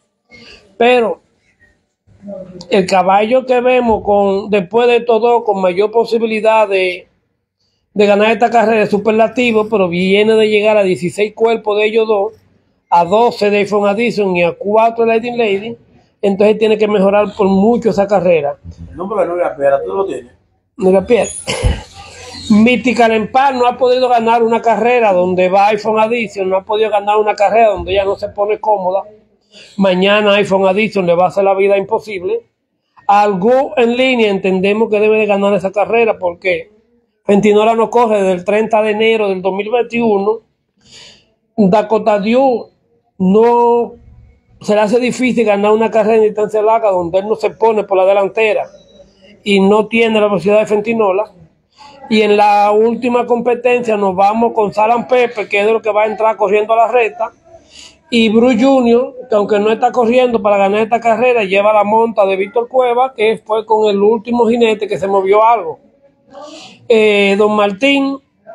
Pero el caballo que vemos con después de todo con mayor posibilidad de, de ganar esta carrera es Superlativo, pero viene de llegar a dieciséis cuerpos de ellos dos, a doce de Fonadison y a cuatro de Lightning Lady. Entonces tiene que mejorar por mucho esa carrera. El nombre de Nueva Piedra, ¿tú lo tienes? Nueva Piedra. Mythical Empire no ha podido ganar una carrera donde va iPhone Addiction, no ha podido ganar una carrera donde ella no se pone cómoda. Mañana iPhone Addiction le va a hacer la vida imposible. Algo en línea entendemos que debe de ganar esa carrera porque Fentinola no corre desde el treinta de enero del dos mil veintiuno. Dakota Dew no se le hace difícil ganar una carrera en distancia larga donde él no se pone por la delantera y no tiene la velocidad de Fentinola. Y en la última competencia nos vamos con Salam Pepe, que es de lo que va a entrar corriendo a la recta. Y Bruce junior, que aunque no está corriendo para ganar esta carrera, lleva la monta de Víctor Cueva, que fue con el último jinete que se movió algo. Eh, Don Martín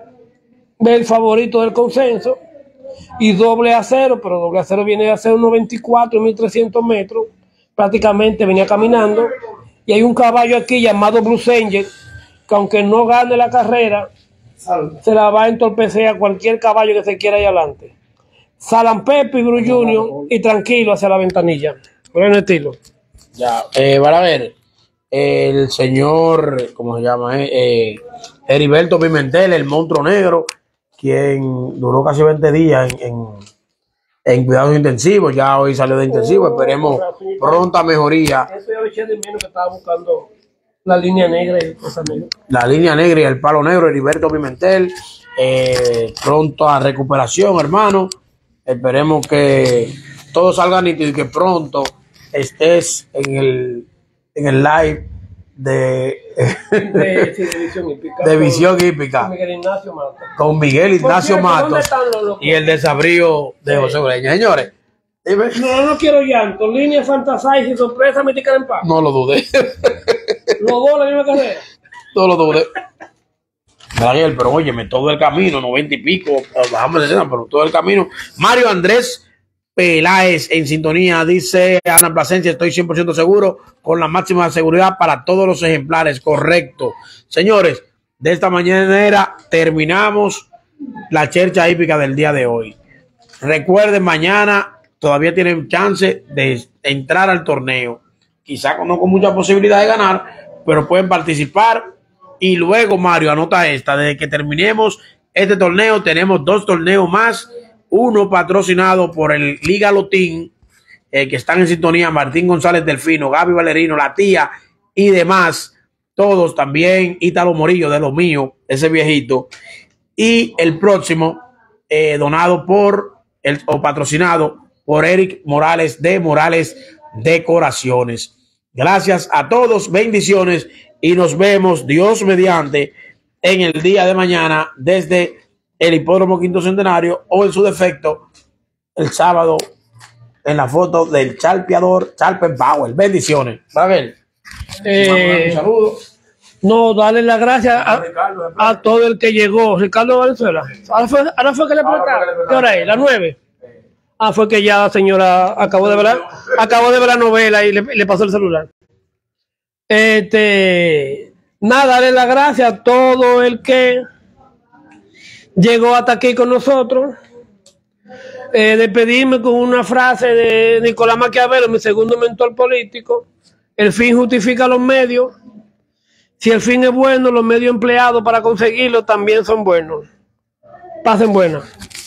es el favorito del consenso. Y doble acero, pero doble acero viene a hacer unos veinticuatro mil trescientos metros. Prácticamente venía caminando. Y hay un caballo aquí llamado Blues Angel, que aunque no gane la carrera, se la va a entorpecer a cualquier caballo que se quiera ir adelante. Salam Pepe y Bruce junior y tranquilo hacia la ventanilla. Buen estilo. Ya, eh, van a ver, el señor, ¿cómo se llama? Eh, eh, Heriberto Pimentel, el monstruo negro, quien duró casi veinte días en, en, en cuidados intensivos, ya hoy salió de intensivo, esperemos pronta mejoría. Eso ya lo eché de menos que estaba buscando la línea negra y cosas negras. La línea negra y el palo negro, Heriberto Pimentel, eh, pronto a recuperación, hermano. Esperemos que todo salga nítido y que pronto estés en el, en el live de, de, sí, de Visión Hípica. De Visión Hípica. Con Miguel Ignacio Matos. Con Miguel Ignacio Cierto, Matos y el desabrío de sí. José Ureña. Señores, dime. No, no quiero llanto. Línea Fantasy y sorpresa Mythical Empire. No lo dudé. Los dos la misma carrera. No lo dudé. Daniel, pero óyeme, todo el camino, noventa y pico, bajamos de escena, pero todo el camino. Mario Andrés Peláez en sintonía, dice Ana Plasencia, estoy cien por ciento seguro, con la máxima seguridad para todos los ejemplares, correcto. Señores, de esta manera terminamos la chercha hípica del día de hoy. Recuerden, mañana todavía tienen chance de entrar al torneo, quizá no con mucha posibilidad de ganar, pero pueden participar. Y luego, Mario, anota esta, desde que terminemos este torneo, tenemos dos torneos más, uno patrocinado por el Liga Lotín, eh, que están en sintonía, Martín González Delfino, Gaby Valerino, la tía y demás, todos también, Ítalo Morillo, de lo mío, ese viejito, y el próximo, eh, donado por, el, o patrocinado por Eric Morales de Morales Decoraciones. Gracias a todos, bendiciones. Y nos vemos, Dios mediante, en el día de mañana desde el Hipódromo Quinto Centenario o en su defecto el sábado en la foto del Charpeador, Charpenpower. Bendiciones. Para ver. Eh, un saludo. No, darle las gracias a, a todo el que llegó. Ricardo Valenzuela. Ahora fue, ahora fue que le preguntaron. ¿Qué hora es? ¿Las nueve? Ah, fue que ya la señora acabó de ver la, acabó de ver la novela y le, le pasó el celular. Este, nada, darle las gracias a todo el que llegó hasta aquí con nosotros. Eh, despedirme con una frase de Nicolás Maquiavelo, mi segundo mentor político: el fin justifica los medios. Si el fin es bueno, los medios empleados para conseguirlo también son buenos. Pasen buenas.